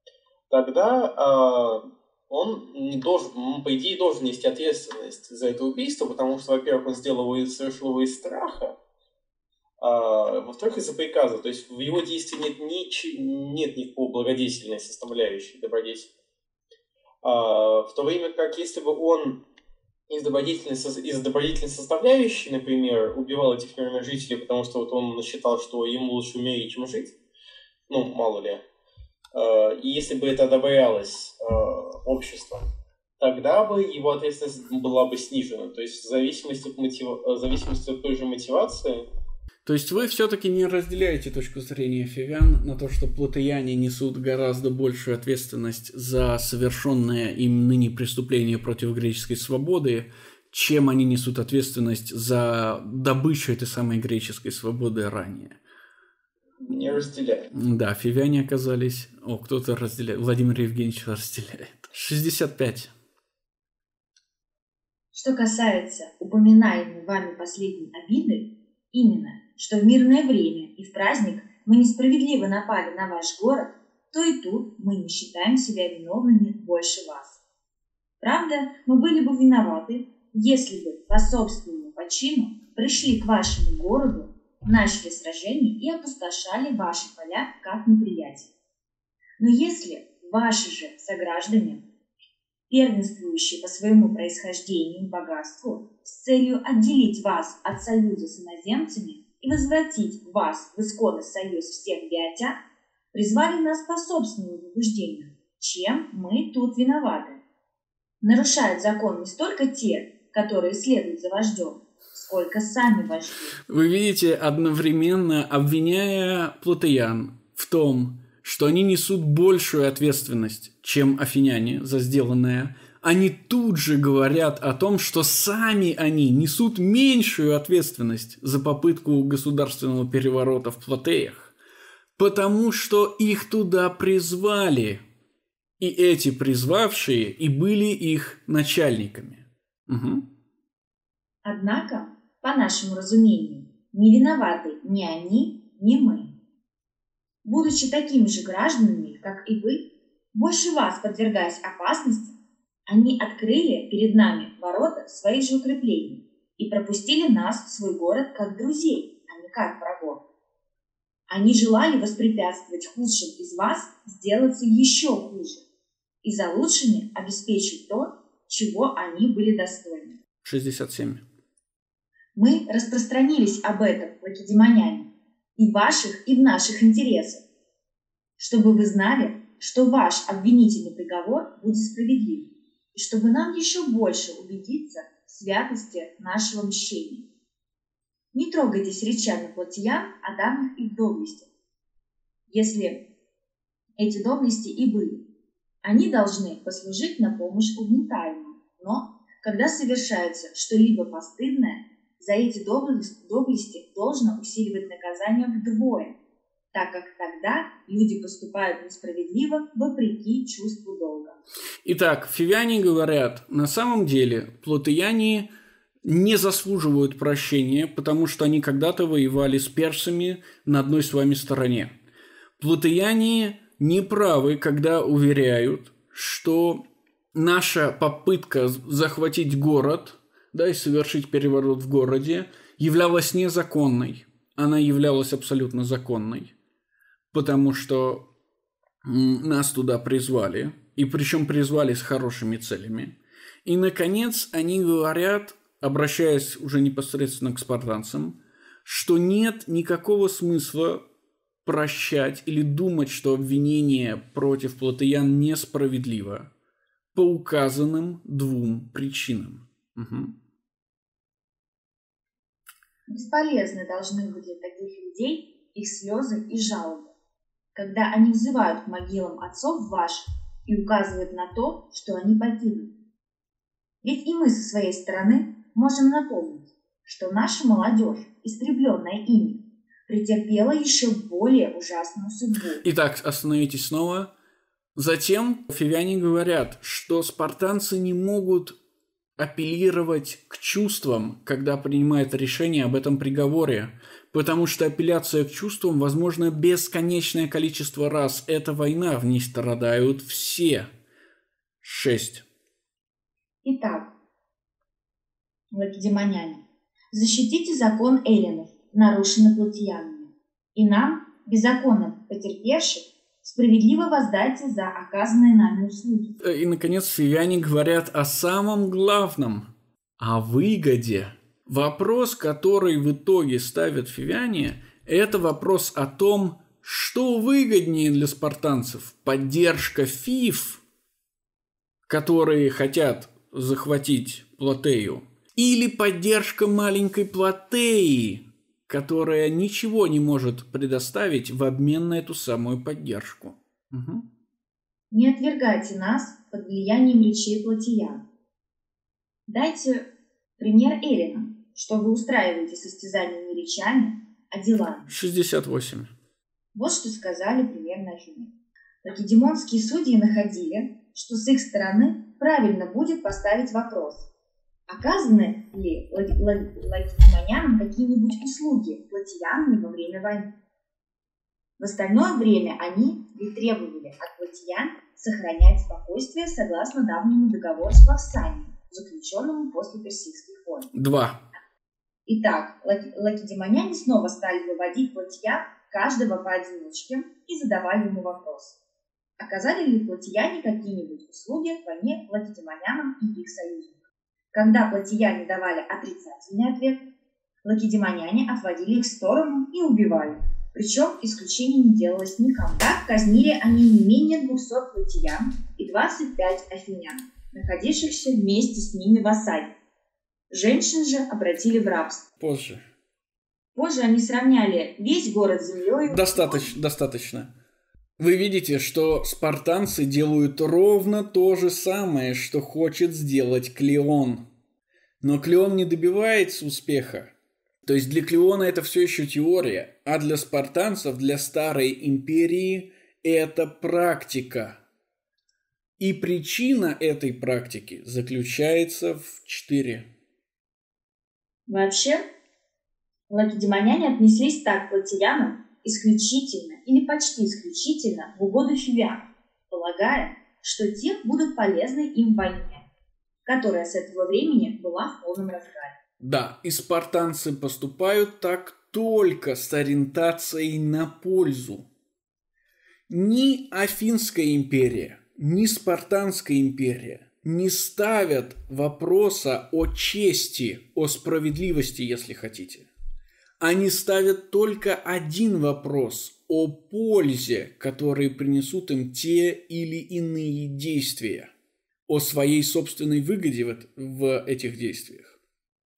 [SPEAKER 4] тогда он не должен, по идее, должен нести ответственность за это убийство, потому что, во-первых, он совершил его из страха, во-вторых, из-за приказа. То есть в его действии нет никакой благодетельной составляющей, добродетели. В то время как если бы он из добродетельной составляющей, например, убивал этих мирных жителей, потому что вот он считал, что ему лучше умереть, чем жить, мало ли, и если бы это одобрялось обществом, тогда бы его ответственность была бы снижена. То есть в зависимости от той же мотивации.
[SPEAKER 1] То есть вы все-таки не разделяете точку зрения фивян на то, что плотояне несут гораздо большую ответственность за совершенное им ныне преступление против греческой свободы, чем они несут ответственность за добычу этой самой греческой свободы ранее.
[SPEAKER 4] Не разделяю.
[SPEAKER 1] Да, фивяне оказались... кто-то разделяет. Владимир Евгеньевич разделяет. 65.
[SPEAKER 2] Что касается упоминаемой вами последней обиды, именно, что в мирное время и в праздник мы несправедливо напали на ваш город, то и тут мы не считаем себя виновными больше вас. Правда, мы были бы виноваты, если бы по собственному почину пришли к вашему городу, начали сражение и опустошали ваши поля как неприятель. Но если ваши же сограждане, первенствующие по своему происхождению и богатству, с целью отделить вас от союза с иноземцами и возвратить вас в исходный союз всех биотяг, призвали нас по собственному побуждению, чем мы тут виноваты. Нарушают закон не столько те, которые следуют за вождем, сколько сами вожди.
[SPEAKER 1] Вы видите, одновременно обвиняя плотоян в том, что они несут большую ответственность, чем афиняне за сделанное, они тут же говорят о том, что сами они несут меньшую ответственность за попытку государственного переворота в Плотеях, потому что их туда призвали, и эти призвавшие и были их начальниками.
[SPEAKER 2] Однако, по нашему разумению, не виноваты ни они, ни мы. Будучи такими же гражданами, как и вы, больше вас подвергаясь опасности, они открыли перед нами ворота своих же укреплений и пропустили нас в свой город как друзей, а не как врагов. Они желали воспрепятствовать худшим из вас сделаться еще хуже и за лучшими обеспечить то, чего они были достойны.
[SPEAKER 1] 67.
[SPEAKER 2] Мы распространились об этом, лакедемоняне, и в ваших, и в наших интересах, чтобы вы знали, что ваш обвинительный приговор будет справедлив, и чтобы нам еще больше убедиться в святости нашего мщения. Не трогайтесь речами плотиян о данных их доблестях, если эти доблести и были. Они должны послужить на помощь угнетаемым, но, когда совершается что-либо постыдное, за эти доблести должно усиливать наказание вдвое, так как тогда люди поступают несправедливо вопреки чувству долга.
[SPEAKER 1] Итак, фивяне говорят, на самом деле плотияне не заслуживают прощения, потому что они когда-то воевали с персами на одной с вами стороне. Плотияне не правы, когда уверяют, что наша попытка захватить город, да, и совершить переворот в городе являлась незаконной. Она являлась абсолютно законной, потому что нас туда призвали, и причем призвали с хорошими целями. И, наконец, они говорят, обращаясь уже непосредственно к спартанцам, что нет никакого смысла прощать или думать, что обвинение против плотиян несправедливо по указанным двум причинам. Угу.
[SPEAKER 2] Бесполезны должны быть для таких людей их слезы и жалобы, когда они взывают к могилам отцов ваших и указывают на то, что они погибли. Ведь и мы со своей стороны можем напомнить, что наша молодежь, истребленная ими, претерпела еще более ужасную судьбу.
[SPEAKER 1] Итак, остановитесь снова. Затем фивяне говорят, что спартанцы не могут апеллировать к чувствам, когда принимают решение об этом приговоре, потому что апелляция к чувствам возможна бесконечное количество раз. Это война, в ней страдают все. 6.
[SPEAKER 2] Итак, лакедемоняне, защитите закон эллинов, нарушенный плотиянами, и нам, беззаконно потерпевших, справедливо воздайте за оказанные нами услуги.
[SPEAKER 1] И, наконец, фивяне говорят о самом главном – о выгоде. Вопрос, который в итоге ставят фивяне, это вопрос о том, что выгоднее для спартанцев – поддержка фив, которые хотят захватить Платею, или поддержка маленькой Платеи, которая ничего не может предоставить в обмен на эту самую поддержку. Угу.
[SPEAKER 2] Не отвергайте нас под влиянием речей плотиян. Дайте пример эллинам, что вы устраиваете состязания не речами, а делами.
[SPEAKER 1] 68.
[SPEAKER 2] Вот что сказали примерно Афине. Лакедемонские судьи находили, что с их стороны правильно будет поставить вопрос, оказаны ли лакедемонянам какие-нибудь услуги плотиянами во время войны. В остальное время они ведь требовали от плотиян сохранять спокойствие согласно давнему договору с Фавсанием, заключенному после персидских войн.
[SPEAKER 1] 2.
[SPEAKER 2] Итак, лакедемоняне снова стали выводить плотиян каждого поодиночке и задавали ему вопрос. Оказали ли плотияне какие-нибудь услуги в войне лакедемонянам и их союзникам? Когда плотияне давали отрицательный ответ, лакедемоняне отводили их в сторону и убивали. Причем исключений не делалось никому. Так казнили они не менее 200 плотиян и 25 афинян, находившихся вместе с ними в осаде. Женщин же обратили в рабство. Позже они сравняли весь город с землей.
[SPEAKER 1] Достаточно. Вы видите, что спартанцы делают ровно то же самое, что хочет сделать Клеон. Но Клеон не добивается успеха. То есть для Клеона это все еще теория, а для спартанцев, для старой империи это практика. И причина этой практики заключается в 4.
[SPEAKER 2] Вообще, лакедемоняне отнеслись так к плотиянам исключительно или почти исключительно в угоду фивян, полагая, что те будут полезны им в войне, которая с этого времени была в полном разгаре.
[SPEAKER 1] Да, и спартанцы поступают так только с ориентацией на пользу. Ни Афинская империя, ни Спартанская империя не ставят вопроса о чести, о справедливости, если хотите. Они ставят только один вопрос о пользе, которые принесут им те или иные действия, о своей собственной выгоде в этих действиях.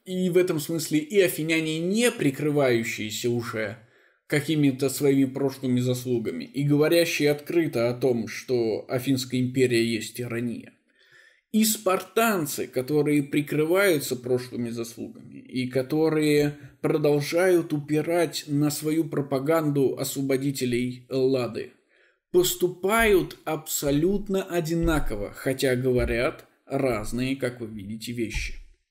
[SPEAKER 1] И в этом смысле и афиняне, не прикрывающиеся уже какими-то своими прошлыми заслугами, и говорящие открыто о том, что Афинская империя есть тирания, и спартанцы, которые прикрываются прошлыми заслугами и которые продолжают упирать на свою пропаганду освободителей Эллады, поступают абсолютно одинаково, хотя говорят разные, как вы видите, вещи.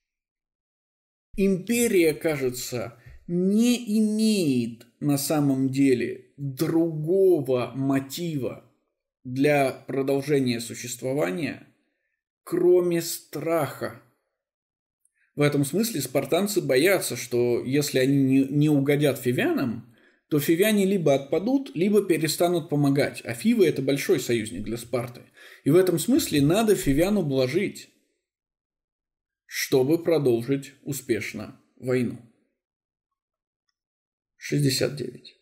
[SPEAKER 1] Империя, кажется, не имеет на самом деле другого мотива для продолжения существования, кроме страха. В этом смысле спартанцы боятся, что если они не угодят фивянам, то фивяне либо отпадут, либо перестанут помогать. А Фивы – это большой союзник для Спарты. И в этом смысле надо фивян ублажить, чтобы продолжить успешно войну. 69.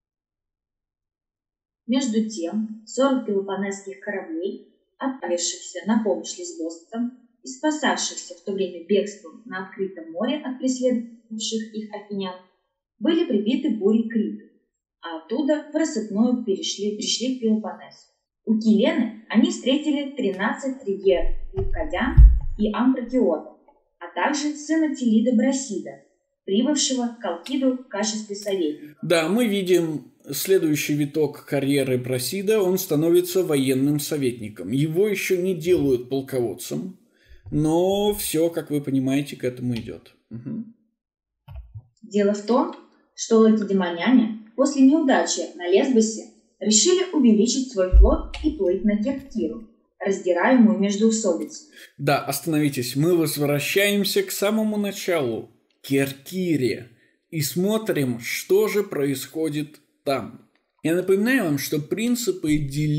[SPEAKER 2] Между тем, 40 пелопонесских кораблей, отправившихся на помощь лесбосцам и спасавшихся в то время бегством на открытом море от преследовавших их афинян, были прибиты бурей Криту, а оттуда в рассыпную пришли к Пелопоннесу. У Килены они встретили 13 тригер левкадян и амфракиота, а также сына Телида Брасида, прибывшего к Алкиду в качестве советника.
[SPEAKER 1] Да, мы видим следующий виток карьеры Брасида, он становится военным советником. Его еще не делают полководцем, но все, как вы понимаете, к этому идет. Угу.
[SPEAKER 2] Дело в том, что лакедемоняне после неудачи на Лесбосе решили увеличить свой флот и плыть на Керкиру, раздираемую междоусобицей.
[SPEAKER 1] Да, остановитесь, мы возвращаемся к самому началу, Керкире, и смотрим, что же происходит там. Я напоминаю вам, что принципы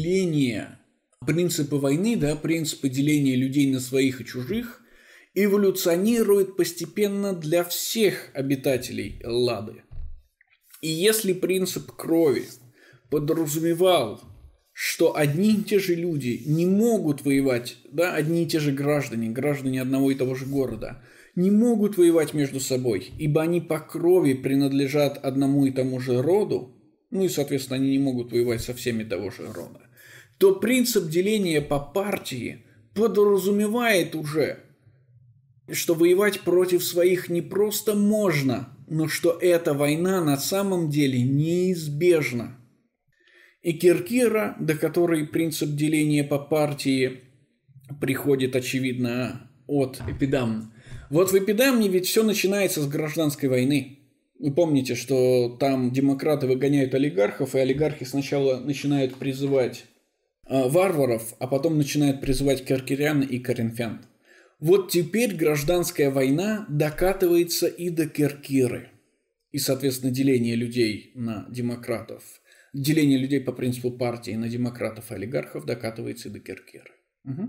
[SPEAKER 1] войны, да, принципы деления людей на своих и чужих эволюционируют постепенно для всех обитателей Эллады. И если принцип крови подразумевал, что одни и те же люди не могут воевать, да, одни и те же граждане одного и того же города, не могут воевать между собой, ибо они по крови принадлежат одному и тому же роду, ну и, соответственно, они не могут воевать со всеми того же рода, то принцип деления по партии подразумевает уже, что воевать против своих не просто можно, но что эта война на самом деле неизбежна. И Керкира, до которой принцип деления по партии приходит, очевидно, от Эпидамны. Вот в Эпидамне ведь все начинается с гражданской войны. Вы помните, что там демократы выгоняют олигархов, и олигархи сначала начинают призывать варваров, а потом начинают призывать керкирян и коринфян. Вот теперь гражданская война докатывается и до Керкиры. И, соответственно, деление людей на демократов, деление людей по принципу партии на демократов и олигархов докатывается и до Керкиры. Угу.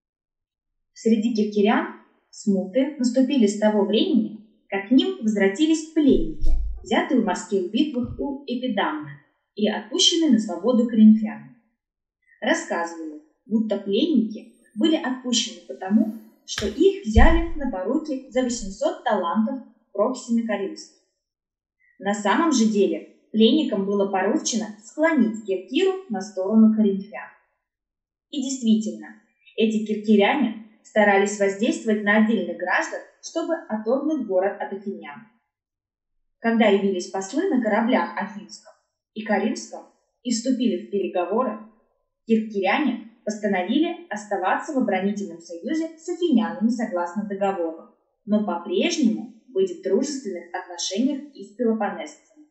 [SPEAKER 2] Среди киркирян смуты наступили с того времени, как к ним возвратились пленники, взятые в морских битвах у Эпидамны и отпущенные на свободу коринфян. Рассказывали, будто пленники были отпущены потому, что их взяли на поруки за 800 талантов Проксины Каринской. На самом же деле пленникам было поручено склонить Керкиру на сторону коринфян. И действительно, эти киркиряне старались воздействовать на отдельных граждан, чтобы отторгнуть город от афинян. Когда явились послы на кораблях афинском и каринском и вступили в переговоры, киркиряне постановили оставаться в оборонительном союзе с афинянами согласно договору, но по-прежнему быть в дружественных отношениях и с пелопоннесцами.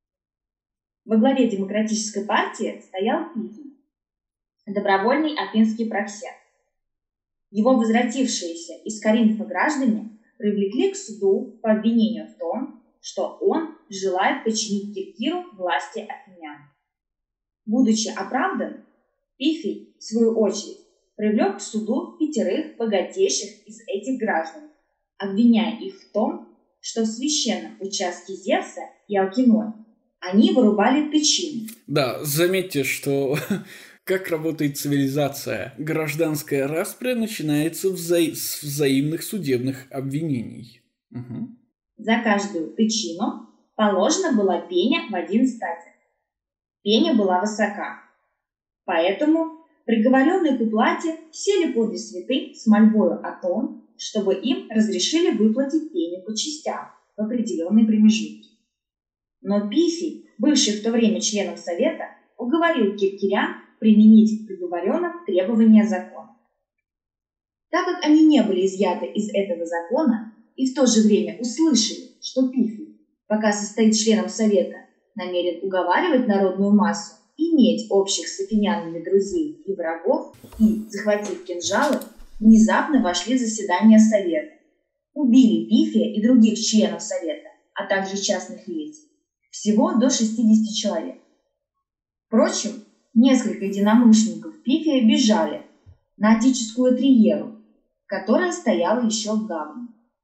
[SPEAKER 2] Во главе демократической партии стоял Пифий, добровольный афинский проксет. Его возвратившиеся из Коринфа граждане привлекли к суду по обвинению в том, что он желает подчинить Керкиру власти афинян. Будучи оправдан, Пифий, в свою очередь, привлек к суду 5 богатейших из этих граждан, обвиняя их в том, что в священном участке Зевса и Алкиноя они вырубали тычины.
[SPEAKER 1] Да, заметьте, что как работает цивилизация. Гражданская распря начинается с взаимных судебных обвинений. Угу.
[SPEAKER 2] За каждую тычину положена была пеня в 1 статер. Пеня была высока, поэтому приговоренные к уплате сели подле святынь с мольбою о том, чтобы им разрешили выплатить пеню по частям в определенные промежутки. Но Пифий, бывший в то время членом совета, уговорил киркирян применить к приговоренным требования закона. Так как они не были изъяты из этого закона и в то же время услышали, что Пифий, пока состоит членом совета, намерен уговаривать народную массу иметь общих с афинянами друзей и врагов и, захватив кинжалы, внезапно вошли в заседание совета, убили Пифия и других членов совета, а также частных лиц, всего до 60 человек. Впрочем, несколько единомышленников Пифия бежали на Аттическую Триеру, которая стояла еще в гавани.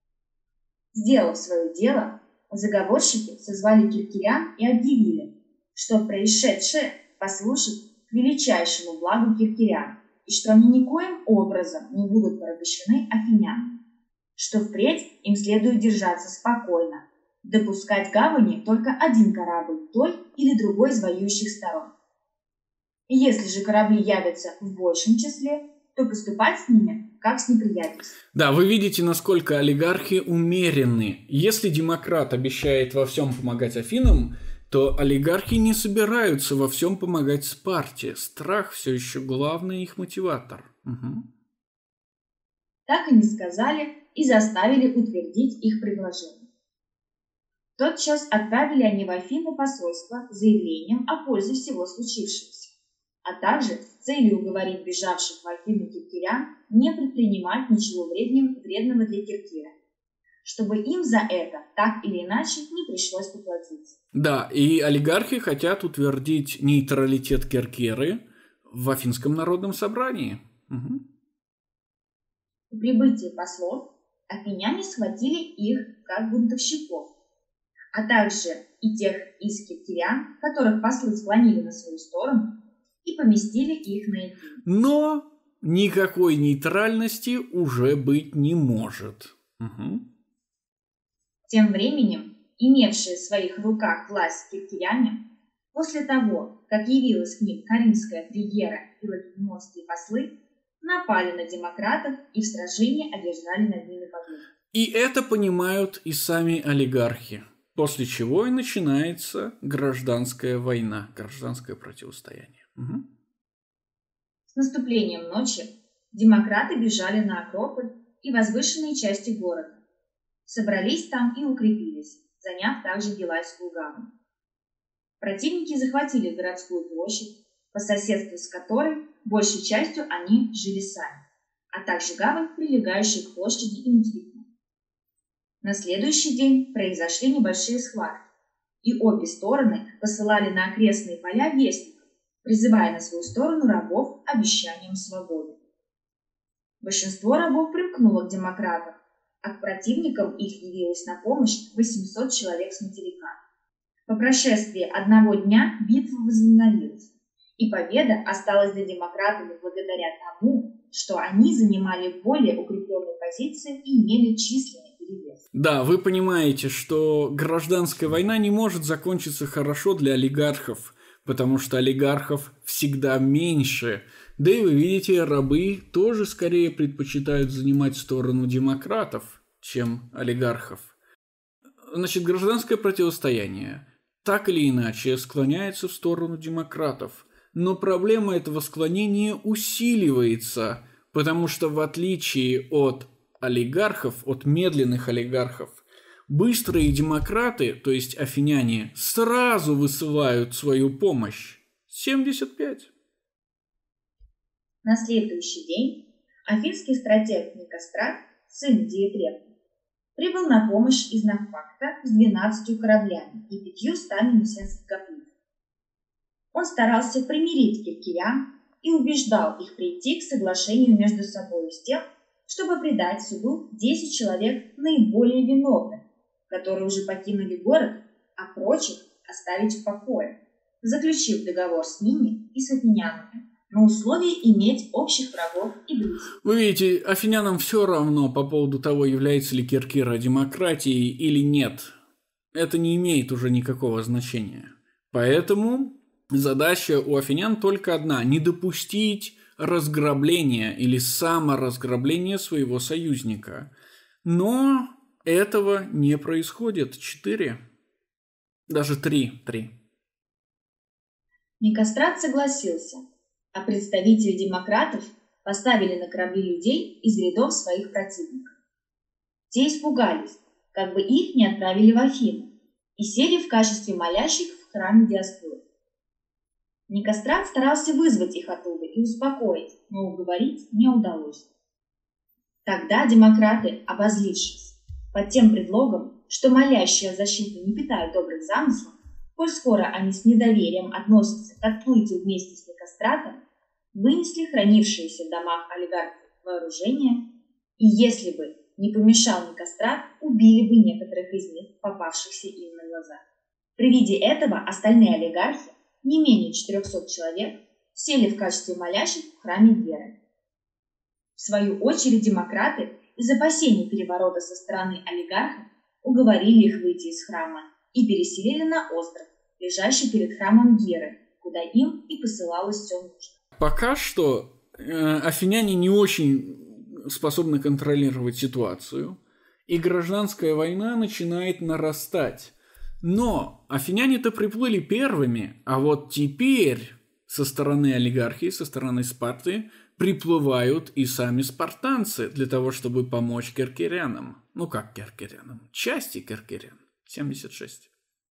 [SPEAKER 2] Сделав свое дело, заговорщики созвали киркирян и объявили, что происшедшее послужит к величайшему благу киркирян, и что они никоим образом не будут порабощены афинянами, что впредь им следует держаться спокойно, допускать гавани только один корабль той или другой из воюющих сторон. И если же корабли явятся в большем числе, то поступать с ними как с неприятельством.
[SPEAKER 1] Да, вы видите, насколько олигархи умеренны. Если демократ обещает во всем помогать Афинам, то олигархи не собираются во всем помогать Спарте. Страх все еще главный их мотиватор. Угу.
[SPEAKER 2] Так они сказали и заставили утвердить их предложение. Тотчас отправили они в Афины посольство с заявлением о пользе всего случившегося, а также с целью уговорить бежавших в Афины киркирян не предпринимать ничего вредного для Киркира, чтобы им за это так или иначе не пришлось поплатиться.
[SPEAKER 1] Да, и олигархи хотят утвердить нейтралитет Киркиры в Афинском народном собрании. Угу.
[SPEAKER 2] По прибытии послов афиняне схватили их как бунтовщиков, а также и тех из киркирян, которых послы склонили на свою сторону, и поместили их на Афины.
[SPEAKER 1] Но никакой нейтральности уже быть не может. Угу.
[SPEAKER 2] Тем временем, имевшие в своих руках власть киркиряне, после того, как явилась к ним Каринская Триера и лакедемонские послы, напали на демократов и в сражении одержали над ними победу.
[SPEAKER 1] И это понимают и сами олигархи, после чего и начинается гражданская война, гражданское противостояние. Угу.
[SPEAKER 2] С наступлением ночи демократы бежали на Акрополь и возвышенные части города, собрались там и укрепились, заняв также Гелайскую гавань. Противники захватили городскую площадь, по соседству с которой большей частью они жили сами, а также гавань, прилегающая к площади и материку. На следующий день произошли небольшие схватки, и обе стороны посылали на окрестные поля вестников, призывая на свою сторону рабов обещанием свободы. Большинство рабов примкнуло к демократам, а к противникам их явилось на помощь 800 человек с материка. По прошествии одного дня битва возобновилась, и победа осталась за демократами благодаря тому, что они занимали более укрепленные позиции и имели численный перевес.
[SPEAKER 1] Да, вы понимаете, что гражданская война не может закончиться хорошо для олигархов, потому что олигархов всегда меньше. Да и вы видите, рабы тоже скорее предпочитают занимать сторону демократов, чем олигархов. Значит, гражданское противостояние так или иначе склоняется в сторону демократов. Но проблема этого склонения усиливается, потому что в отличие от олигархов, от медленных олигархов, быстрые демократы, то есть афиняне, сразу высылают свою помощь. 75.
[SPEAKER 2] На следующий день афинский стратег Никострат, сын Диетрепа, прибыл на помощь из Нафакта с 12 кораблями и 500 мессенских гоплитов. Он старался примирить киркирян и убеждал их прийти к соглашению между собой с тем, чтобы предать суду 10 человек наиболее виновных, которые уже покинули город, а прочих оставить в покое, заключив договор с ними и с афинянами на условии иметь общих врагов и близких.
[SPEAKER 1] Вы видите, афинянам все равно по поводу того, является ли Киркира демократией или нет. Это не имеет уже никакого значения. Поэтому задача у афинян только одна – не допустить разграбления или саморазграбления своего союзника. Но этого не происходит. 4, даже 3.
[SPEAKER 2] Никострат согласился, а представители демократов поставили на корабли людей из рядов своих противников. Те испугались, как бы их не отправили в Афины, и сели в качестве молящих в храме Диаскуры. Никострат старался вызвать их оттуда и успокоить, но уговорить не удалось. Тогда демократы, обозлившись, под тем предлогом, что молящие о защите не питают добрых замыслов, коль скоро они с недоверием относятся к отплытию вместе с Никостратом, вынесли хранившиеся в домах олигархов вооружение, и если бы не помешал Никострат, убили бы некоторых из них, попавшихся им на глаза. При виде этого остальные олигархи, не менее 400 человек, сели в качестве молящих в храме Геры. В свою очередь демократы из опасений переворота со стороны олигархов уговорили их выйти из храма и переселили на остров, лежащий перед храмом Геры, куда им и посылалось все нужное.
[SPEAKER 1] Пока что афиняне не очень способны контролировать ситуацию, и гражданская война начинает нарастать. Но афиняне-то приплыли первыми, а вот теперь со стороны олигархии, со стороны Спарты приплывают и сами спартанцы для того, чтобы помочь киркирянам. Ну как киркирянам? Части киркирян. 76.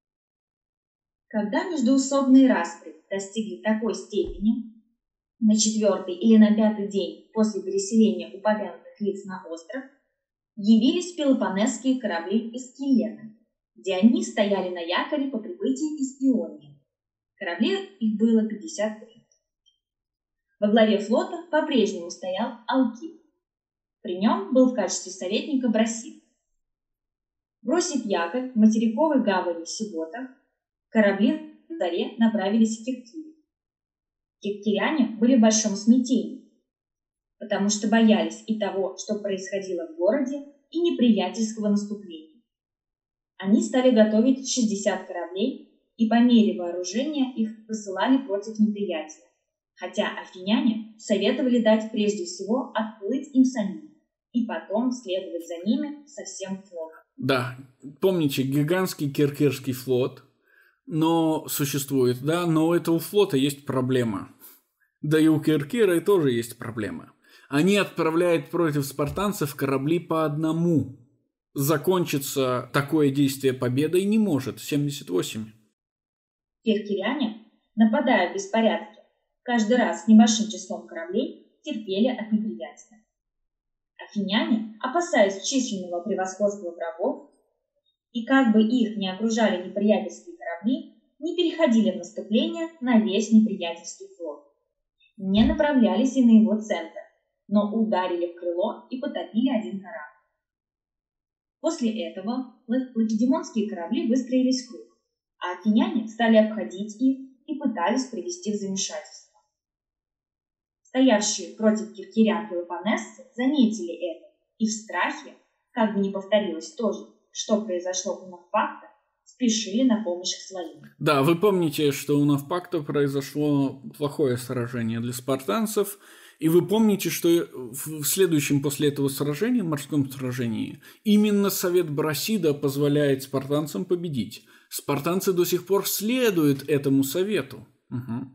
[SPEAKER 2] Когда междоусобные распри достигли такой степени, на 4-й или на 5-й день после переселения упомянутых лиц на остров явились пелопонесские корабли из Киллена, где они стояли на якоре по прибытии из Ионии. Кораблей их было 53. Во главе флота по-прежнему стоял Алкид. При нем был в качестве советника Брасид. Бросив якорь в материковой гавани Сибота, корабли в заре направились в Киркию. Киркиряне были в большом смятении, потому что боялись и того, что происходило в городе, и неприятельского наступления. Они стали готовить 60 кораблей и по мере вооружения их посылали против неприятеля, хотя афиняне советовали дать прежде всего отплыть им самим и потом следовать за ними со всем флотом.
[SPEAKER 1] Да, помните, гигантский киркирский флот, но существует, да, но у этого флота есть проблема. Да и у Киркиры тоже есть проблема. Они отправляют против спартанцев корабли по одному. Закончиться такое действие победой не может. 78.
[SPEAKER 2] Киркиряне, нападая в беспорядке, каждый раз с небольшим числом кораблей терпели от неприятеля. Афиняне, опасаясь численного превосходства врагов, и как бы их не окружали неприятельские корабли, не переходили в наступление на весь неприятельский флот. Не направлялись и на его центр, но ударили в крыло и потопили один корабль. После этого лакедемонские корабли выстроились в круг, а афиняне стали обходить их и пытались привести в замешательство. Стоявшие против киркирян пелопонесцы заметили это и в страхе, как бы не повторилось то же, что произошло у Навпакта, спешили на помощь к своим.
[SPEAKER 1] Да, вы помните, что у Навпакта произошло плохое сражение для спартанцев, и вы помните, что в следующем после этого сражения, морском сражении, именно совет Брасида позволяет спартанцам победить. Спартанцы до сих пор следуют этому совету. Угу.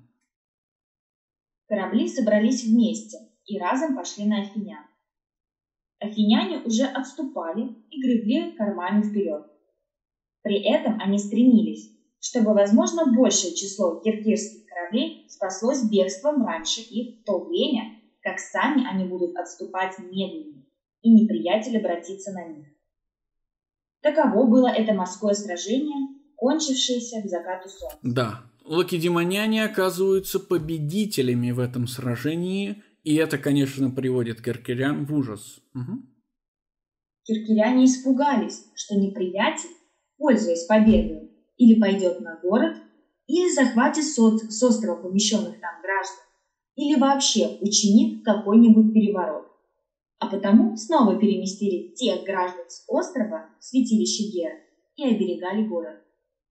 [SPEAKER 2] Корабли собрались вместе и разом пошли на афинян. Афиняне уже отступали и гребли кормами вперед. При этом они стремились, чтобы, возможно, большее число киркирских кораблей спаслось бегством раньше их в то время, как сами они будут отступать медленнее, и неприятель обратится на них. Таково было это морское сражение, кончившееся к закату солнца.
[SPEAKER 1] Да, лакедемоняне оказываются победителями в этом сражении, и это, конечно, приводит киркирян в ужас. Угу.
[SPEAKER 2] Киркиряне испугались, что неприятель, пользуясь победой, или пойдет на город, или захватит с острова помещенных там граждан, или вообще учинит какой-нибудь переворот. А потому снова переместили тех граждан с острова в святилище Гера и оберегали город.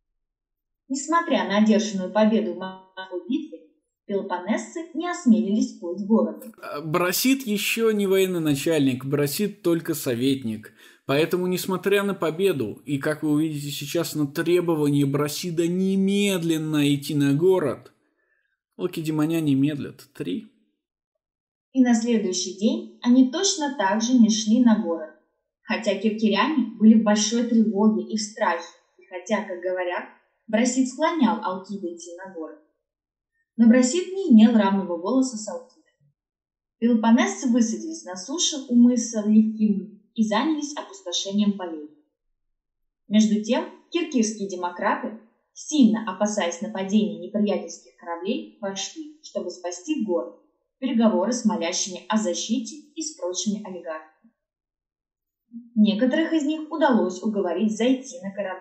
[SPEAKER 2] Несмотря на одержанную победу в морской битве, пелопоннесцы не осмелились вплыть в город.
[SPEAKER 1] Брасид еще не военачальник, Брасид только советник. Поэтому, несмотря на победу, и, как вы увидите сейчас, на требование Брасида немедленно идти на город, лакедемоняне медлят. 3.
[SPEAKER 2] И на следующий день они точно так же не шли на город. Хотя киркиряне были в большой тревоге и в страхе, и хотя, как говорят, Брасид склонял Алкида идти на город. Но Брасид не имел равного голоса с Алкидом. Пелопоннесцы высадились на суше у мыса Левкимн и занялись опустошением полей. Между тем, киркирские демократы, сильно опасаясь нападения неприятельских кораблей, вошли, чтобы спасти город, переговоры с молящими о защите и с прочими олигархами. Некоторых из них удалось уговорить зайти на корабли.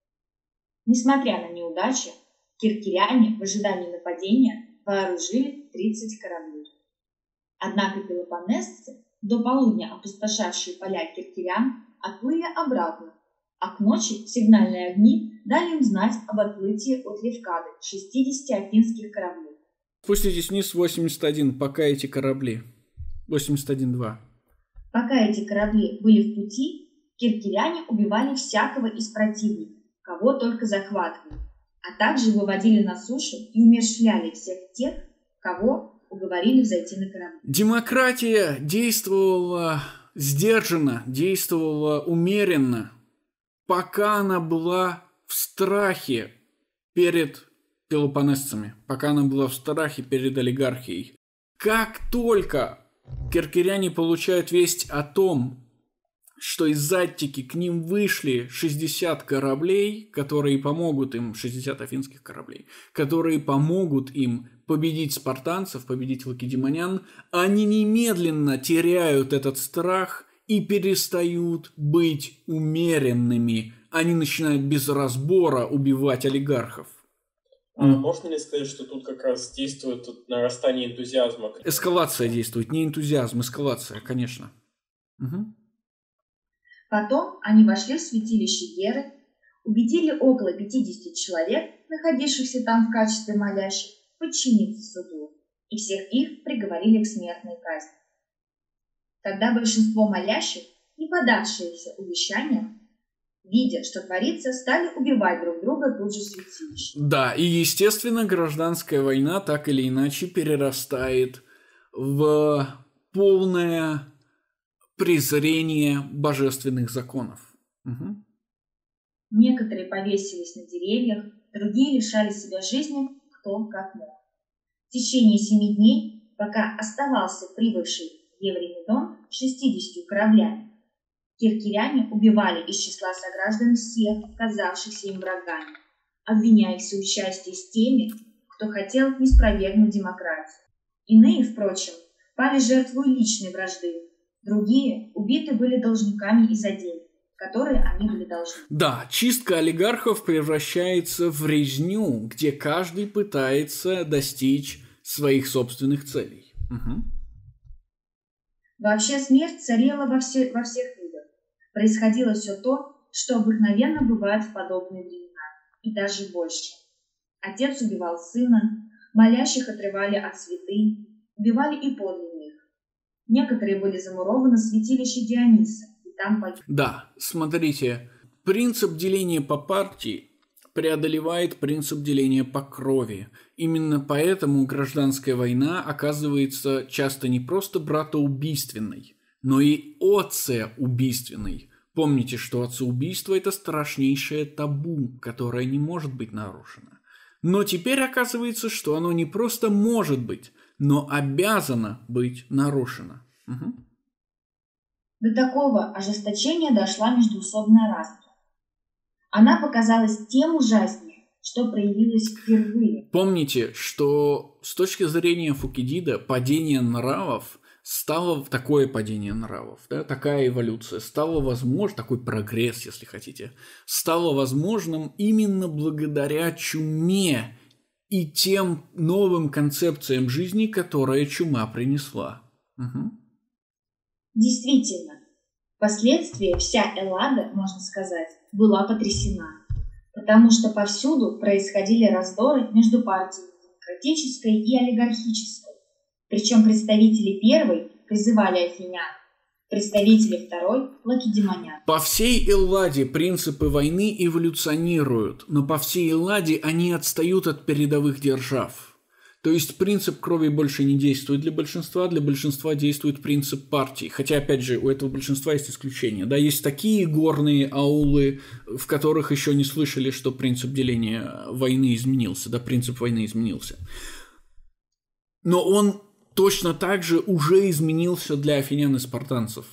[SPEAKER 2] Несмотря на неудачи, киркиряне в ожидании нападения вооружили 30 кораблей. Однако пелопоннесцы, до полудня опустошавшие поля киркирян, отплыли обратно, а к ночи сигнальные огни дали им знать об отплытии от Левкады 60 афинских кораблей.
[SPEAKER 1] Спуститесь вниз 81, пока эти корабли. 81-2.
[SPEAKER 2] Пока эти корабли были в пути, киркиряне убивали всякого из противников, кого только захватывали, а также выводили на сушу и умерщвляли всех тех, кого уговорили взойти на корабль.
[SPEAKER 1] Демократия действовала сдержанно, действовала умеренно, пока она была в страхе перед пелопоннесцами, пока она была в страхе перед олигархией. Как только киркиряне получают весть о том, что из Аттики к ним вышли 60 кораблей, которые помогут им, 60 афинских кораблей, которые помогут им победить спартанцев, победить лакедемонян, они немедленно теряют этот страх и перестают быть умеренными. Они начинают без разбора убивать олигархов.
[SPEAKER 7] Можно ли сказать, что тут как раз действует нарастание энтузиазма?
[SPEAKER 1] Эскалация действует, не энтузиазм, эскалация, конечно. Угу.
[SPEAKER 2] Потом они вошли в святилище Геры, убедили около 50 человек, находившихся там в качестве молящих, подчиниться суду, и всех их приговорили к смертной казни. Тогда большинство молящих, не подавшиеся увещаниям, видя, что творится, стали убивать друг друга тут же в святилище.
[SPEAKER 1] Да, и, естественно, гражданская война так или иначе перерастает в полное презрение божественных законов. Угу.
[SPEAKER 2] Некоторые повесились на деревьях, другие лишали себя жизни, кто как мог. В течение 7 дней, пока оставался прибывший Евремедон 60 кораблями, киркиряне убивали из числа сограждан всех, казавшихся им врагами, обвиняя их в соучастии с теми, кто хотел ниспровергнуть демократию. Иные, впрочем, пали жертвой личной вражды, другие убиты были должниками из-за денег, которые они были должны.
[SPEAKER 1] Да, чистка олигархов превращается в резню, где каждый пытается достичь своих собственных целей. Угу.
[SPEAKER 2] Вообще смерть царила во всех видах. Происходило все то, что обыкновенно бывает в подобные времена, и даже больше. Отец убивал сына, молящих отрывали от святынь, убивали и подлинных. Некоторые были замурованы в святилище Диониса, и там погибли.
[SPEAKER 1] Да, смотрите, принцип деления по партии преодолевает принцип деления по крови. Именно поэтому гражданская война оказывается часто не просто братоубийственной, но и отцеубийственной. Помните, что отцеубийство – это страшнейшее табу, которое не может быть нарушено. Но теперь оказывается, что оно не просто может быть, но обязано быть нарушено. Угу.
[SPEAKER 2] До такого ожесточения дошла междоусобная распря. Она показалась тем ужаснее, что проявилась впервые.
[SPEAKER 1] Помните, что с точки зрения Фукидида падение нравов стало, такое падение нравов, да, такая эволюция стала возможна, такой прогресс, если хотите, стало возможным именно благодаря чуме и тем новым концепциям жизни, которые чума принесла. Угу.
[SPEAKER 2] Действительно, впоследствии вся Эллада, можно сказать, была потрясена, потому что повсюду происходили раздоры между партиями демократической и олигархической. Причем представители первой призывали афинян, представители второй – лакедемонян.
[SPEAKER 1] По всей Элладе принципы войны эволюционируют, но по всей Элладе они отстают от передовых держав. То есть принцип крови больше не действует для большинства действует принцип партий. Хотя, опять же, у этого большинства есть исключения. Да, есть такие горные аулы, в которых еще не слышали, что принцип деления войны изменился, да, принцип войны изменился. Но он точно так же уже изменился для афинян и спартанцев.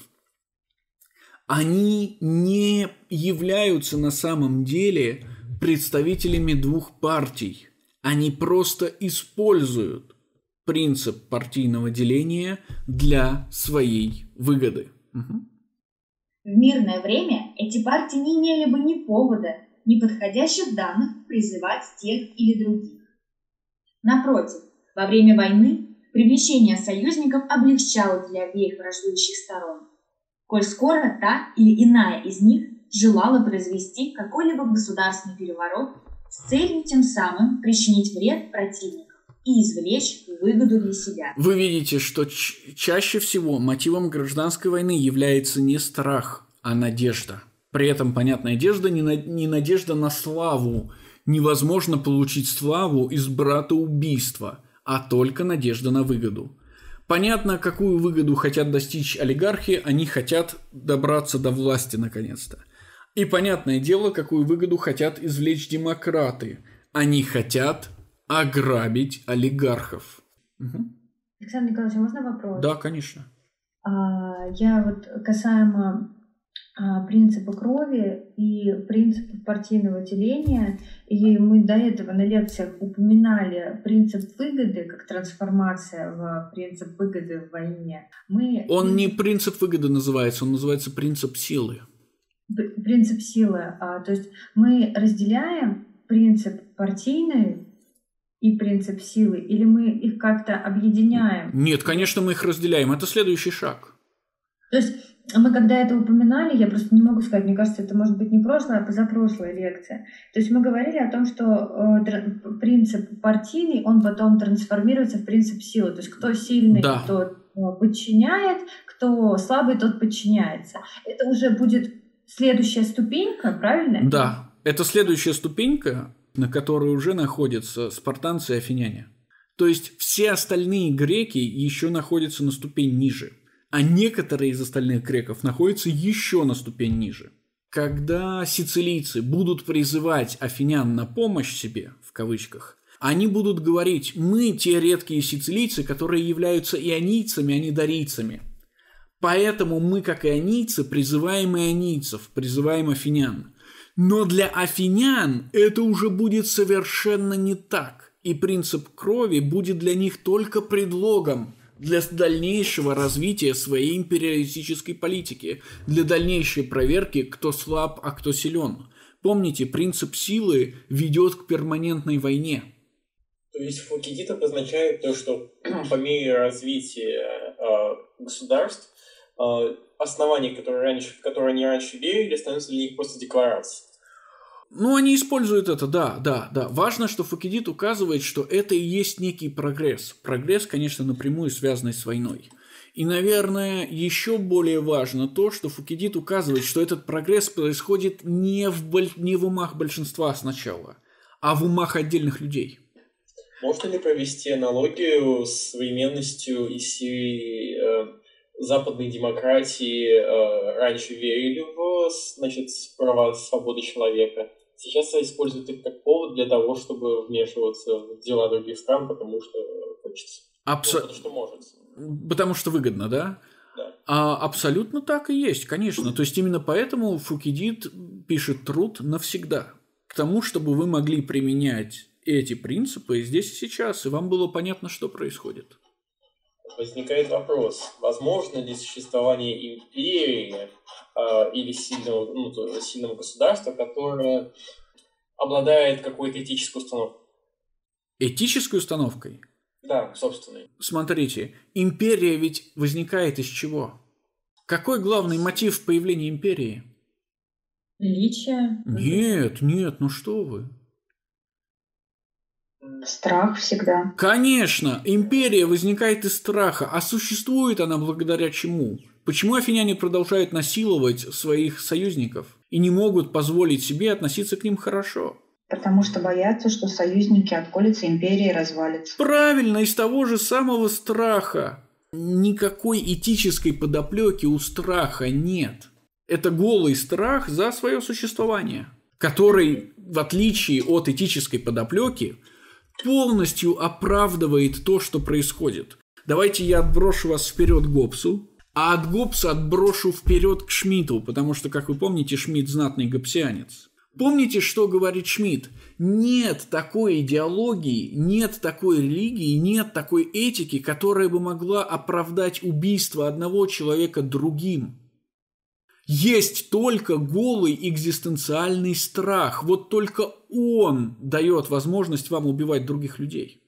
[SPEAKER 1] Они не являются на самом деле представителями двух партий. Они просто используют принцип партийного деления для своей выгоды. Угу.
[SPEAKER 2] В мирное время эти партии не имели бы ни повода, ни подходящих данных призывать тех или других. Напротив, во время войны привлечение союзников облегчало для обеих враждующих сторон, коль скоро та или иная из них желала произвести какой-либо государственный переворот с целью тем самым причинить вред противнику и извлечь выгоду для себя.
[SPEAKER 1] Вы видите, что чаще всего мотивом гражданской войны является не страх, а надежда. При этом, понятная надежда, не надежда на славу. Невозможно получить славу из братоубийства, а только надежда на выгоду. Понятно, какую выгоду хотят достичь олигархи, они хотят добраться до власти наконец-то. И понятное дело, какую выгоду хотят извлечь демократы. Они хотят ограбить олигархов. Угу.
[SPEAKER 3] Александр Николаевич, можно вопрос?
[SPEAKER 1] Да, конечно.
[SPEAKER 3] Я вот касаемо принципа крови и принципа партийного деления, и мы до этого на лекциях упоминали принцип выгоды как трансформация в принцип выгоды в войне.
[SPEAKER 1] Он не принцип выгоды называется, он называется принцип силы.
[SPEAKER 3] Принцип силы. То есть мы разделяем принцип партийный и принцип силы, или мы их как-то объединяем?
[SPEAKER 1] Нет, конечно, мы их разделяем. Это следующий шаг.
[SPEAKER 3] То есть мы когда это упоминали, я просто не могу сказать, мне кажется, это может быть не прошлая, а позапрошлая лекция. То есть мы говорили о том, что принцип партийный, он потом трансформируется в принцип силы. То есть кто сильный,
[SPEAKER 1] да,
[SPEAKER 3] тот подчиняет, кто слабый, тот подчиняется. Это уже будет следующая ступенька, правильно?
[SPEAKER 1] Да, это следующая ступенька, на которой уже находятся спартанцы и афиняне. То есть все остальные греки еще находятся на ступень ниже, а некоторые из остальных греков находятся еще на ступень ниже. Когда сицилийцы будут призывать афинян на помощь себе, в кавычках, они будут говорить: мы те редкие сицилийцы, которые являются ионийцами, а не дарийцами. Поэтому мы, как ионийцы, призываем ионийцев, призываем афинян. Но для афинян это уже будет совершенно не так. И принцип крови будет для них только предлогом для дальнейшего развития своей империалистической политики, для дальнейшей проверки, кто слаб, а кто силен. Помните, принцип силы ведет к перманентной войне.
[SPEAKER 7] То есть Фукидид обозначает то, что по мере развития государств основания, в которые они раньше верили, становятся для них просто декларацией.
[SPEAKER 1] Ну, они используют это, да. Важно, что Фукидид указывает, что это и есть некий прогресс. Прогресс, конечно, напрямую связанный с войной. И, наверное, еще более важно то, что Фукидид указывает, что этот прогресс происходит не в умах большинства сначала, а в умах отдельных людей.
[SPEAKER 7] Можно ли провести аналогию с современностью и силой западной демократии? Раньше верили в права свободы человека. Сейчас используют их как повод для того, чтобы вмешиваться в дела других стран, потому что хочется. Потому что может.
[SPEAKER 1] Потому что выгодно, да? Да. Абсолютно так и есть, конечно. То есть именно поэтому Фукидид пишет труд навсегда. К тому, чтобы вы могли применять эти принципы здесь и сейчас, и вам было понятно, что происходит.
[SPEAKER 7] Возникает вопрос, возможно ли существование империи или сильного государства, которое обладает какой-то этической установкой?
[SPEAKER 1] Этической установкой?
[SPEAKER 7] Да, собственной.
[SPEAKER 1] Смотрите, империя ведь возникает из чего? Какой главный мотив появления империи?
[SPEAKER 3] Величие.
[SPEAKER 1] Нет, ну что вы.
[SPEAKER 2] Страх всегда.
[SPEAKER 1] Конечно, империя возникает из страха, а существует она благодаря чему? Почему афиняне продолжают насиловать своих союзников и не могут позволить себе относиться к ним хорошо?
[SPEAKER 2] Потому что боятся, что союзники отколются, империя развалится.
[SPEAKER 1] Правильно, из того же самого страха. Никакой этической подоплеки у страха нет. Это голый страх за свое существование, который, в отличие от этической подоплеки, полностью оправдывает то, что происходит. Давайте я отброшу вас вперед к Гоббсу, а от Гоббса отброшу вперед к Шмидту, потому что, как вы помните, Шмидт знатный гоббсианец. Помните, что говорит Шмидт? Нет такой идеологии, нет такой религии, нет такой этики, которая бы могла оправдать убийство одного человека другим. Есть только голый экзистенциальный страх. Вот только он дает возможность вам убивать других людей.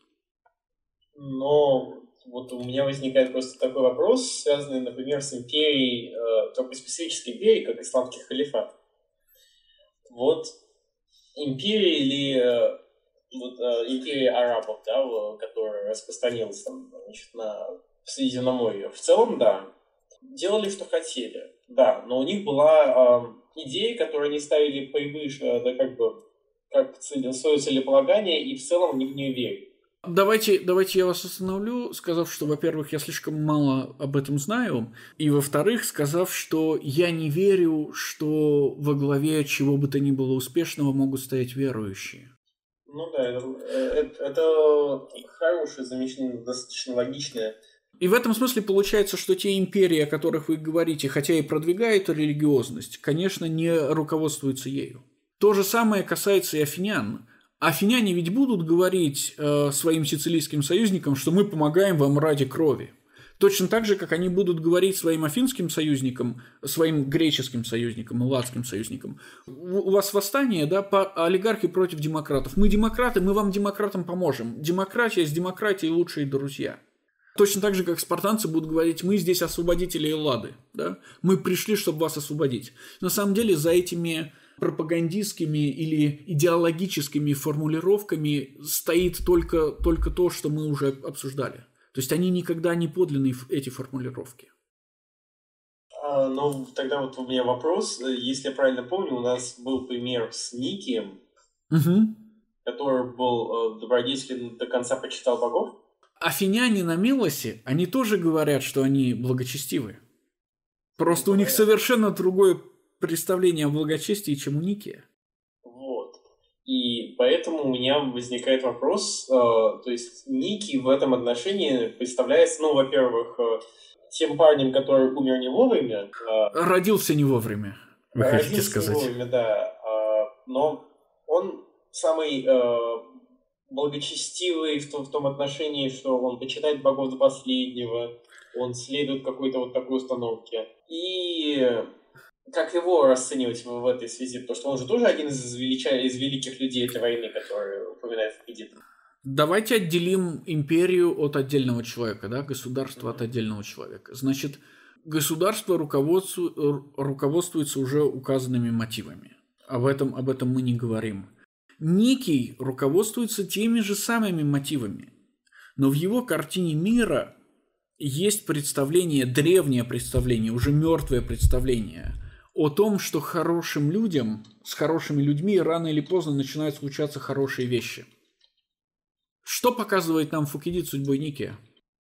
[SPEAKER 7] Но вот у меня возникает просто такой вопрос, связанный, например, с империей, такой специфической империей, как исламский халифат. Вот империя или империя арабов, да, которая распространилась там, значит, в Средиземноморье. В целом, да, делали, что хотели, да, но у них была идея, которую они ставили превыше, да, как свое целеполагание, и в целом они в нее верили.
[SPEAKER 1] Давайте я вас остановлю, сказав, что, во-первых, я слишком мало об этом знаю, и, во-вторых, сказав, что я не верю, что во главе чего бы то ни было успешного могут стоять верующие.
[SPEAKER 7] Ну да, это хорошее замечание, достаточно логичное.
[SPEAKER 1] И в этом смысле получается, что те империи, о которых вы говорите, хотя и продвигают религиозность, конечно, не руководствуются ею. То же самое касается и афинян. Афиняне ведь будут говорить своим сицилийским союзникам, что мы помогаем вам ради крови. Точно так же, как они будут говорить своим афинским союзникам, своим греческим союзникам, элладским союзникам. У вас восстание, да, олигархи против демократов. Мы демократы, мы вам, демократам, поможем. Демократия с демократией лучшие друзья. Точно так же, как спартанцы будут говорить, мы здесь освободители Эллады. Да? Мы пришли, чтобы вас освободить. На самом деле за этими пропагандистскими или идеологическими формулировками стоит только то, что мы уже обсуждали. То есть они никогда не подлинные, эти формулировки.
[SPEAKER 7] Ну, тогда вот у меня вопрос. Если я правильно помню, у нас был пример с Никием, который был добродетелен, до конца почитал богов. Афиняне
[SPEAKER 1] на Милосе, они тоже говорят, что они благочестивы. Просто у них совершенно другое представление о благочестии, чем у Никия.
[SPEAKER 7] Вот. И поэтому у меня возникает вопрос, то есть Никий в этом отношении представляется, ну, во-первых, тем парнем, который умер не вовремя.
[SPEAKER 1] Родился не вовремя, вы хотите сказать.
[SPEAKER 7] Родился не вовремя, да. Но он самый благочестивый в том отношении, что он почитает богов до последнего, он следует какой-то вот такой установке. И как его расценивать в этой связи? Потому что он же тоже один из великих людей этой войны, который упоминает Фукидид.
[SPEAKER 1] Давайте отделим империю от отдельного человека, да, государство от отдельного человека. Значит, государство руководствуется уже указанными мотивами. Об этом мы не говорим. Никий руководствуется теми же самыми мотивами. Но в его картине мира есть представление, древнее представление, уже мертвое представление о том, что хорошим людям, с хорошими людьми рано или поздно начинают случаться хорошие вещи. Что показывает нам Фукидид судьбой Никия?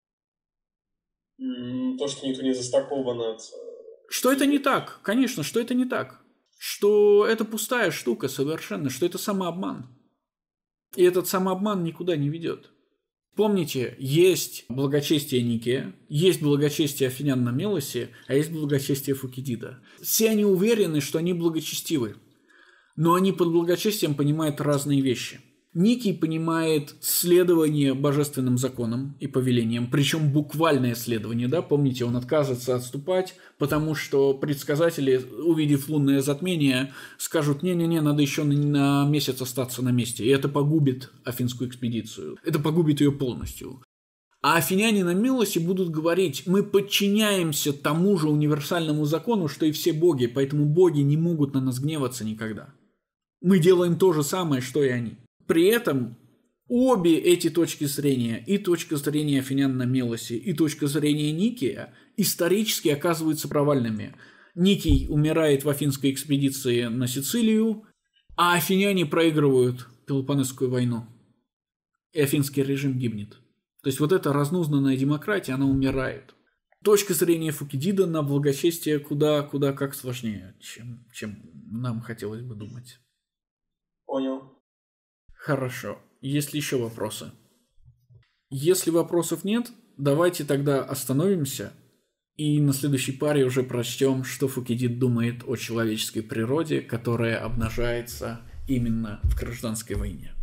[SPEAKER 7] То, что никто не застрахован от...
[SPEAKER 1] Что это не так? Конечно, что это не так. Что это пустая штука совершенно, что это самообман. И этот самообман никуда не ведет. Помните, есть благочестие Никия, есть благочестие афинян на Мелосе, а есть благочестие Фукидида. Все они уверены, что они благочестивы, но они под благочестием понимают разные вещи. Никий понимает следование божественным законам и повелениям, причем буквальное следование, да, помните, он отказывается отступать, потому что предсказатели, увидев лунное затмение, скажут: не-не-не, надо еще на месяц остаться на месте, и это погубит афинскую экспедицию, это погубит ее полностью. А афиняне на Милосе будут говорить: мы подчиняемся тому же универсальному закону, что и все боги, поэтому боги не могут на нас гневаться никогда. Мы делаем то же самое, что и они. При этом обе эти точки зрения, и точка зрения афинян на Милосе, и точка зрения Никия, исторически оказываются провальными. Никий умирает в афинской экспедиции на Сицилию, а афиняне проигрывают Пелопоннесскую войну, и афинский режим гибнет. То есть вот эта разнузданная демократия, она умирает. Точка зрения Фукидида на благочестие куда как сложнее, чем нам хотелось бы думать.
[SPEAKER 7] Понял.
[SPEAKER 1] Хорошо. Есть ли еще вопросы? Если вопросов нет, давайте тогда остановимся и на следующей паре уже прочтем, что Фукидид думает о человеческой природе, которая обнажается именно в гражданской войне.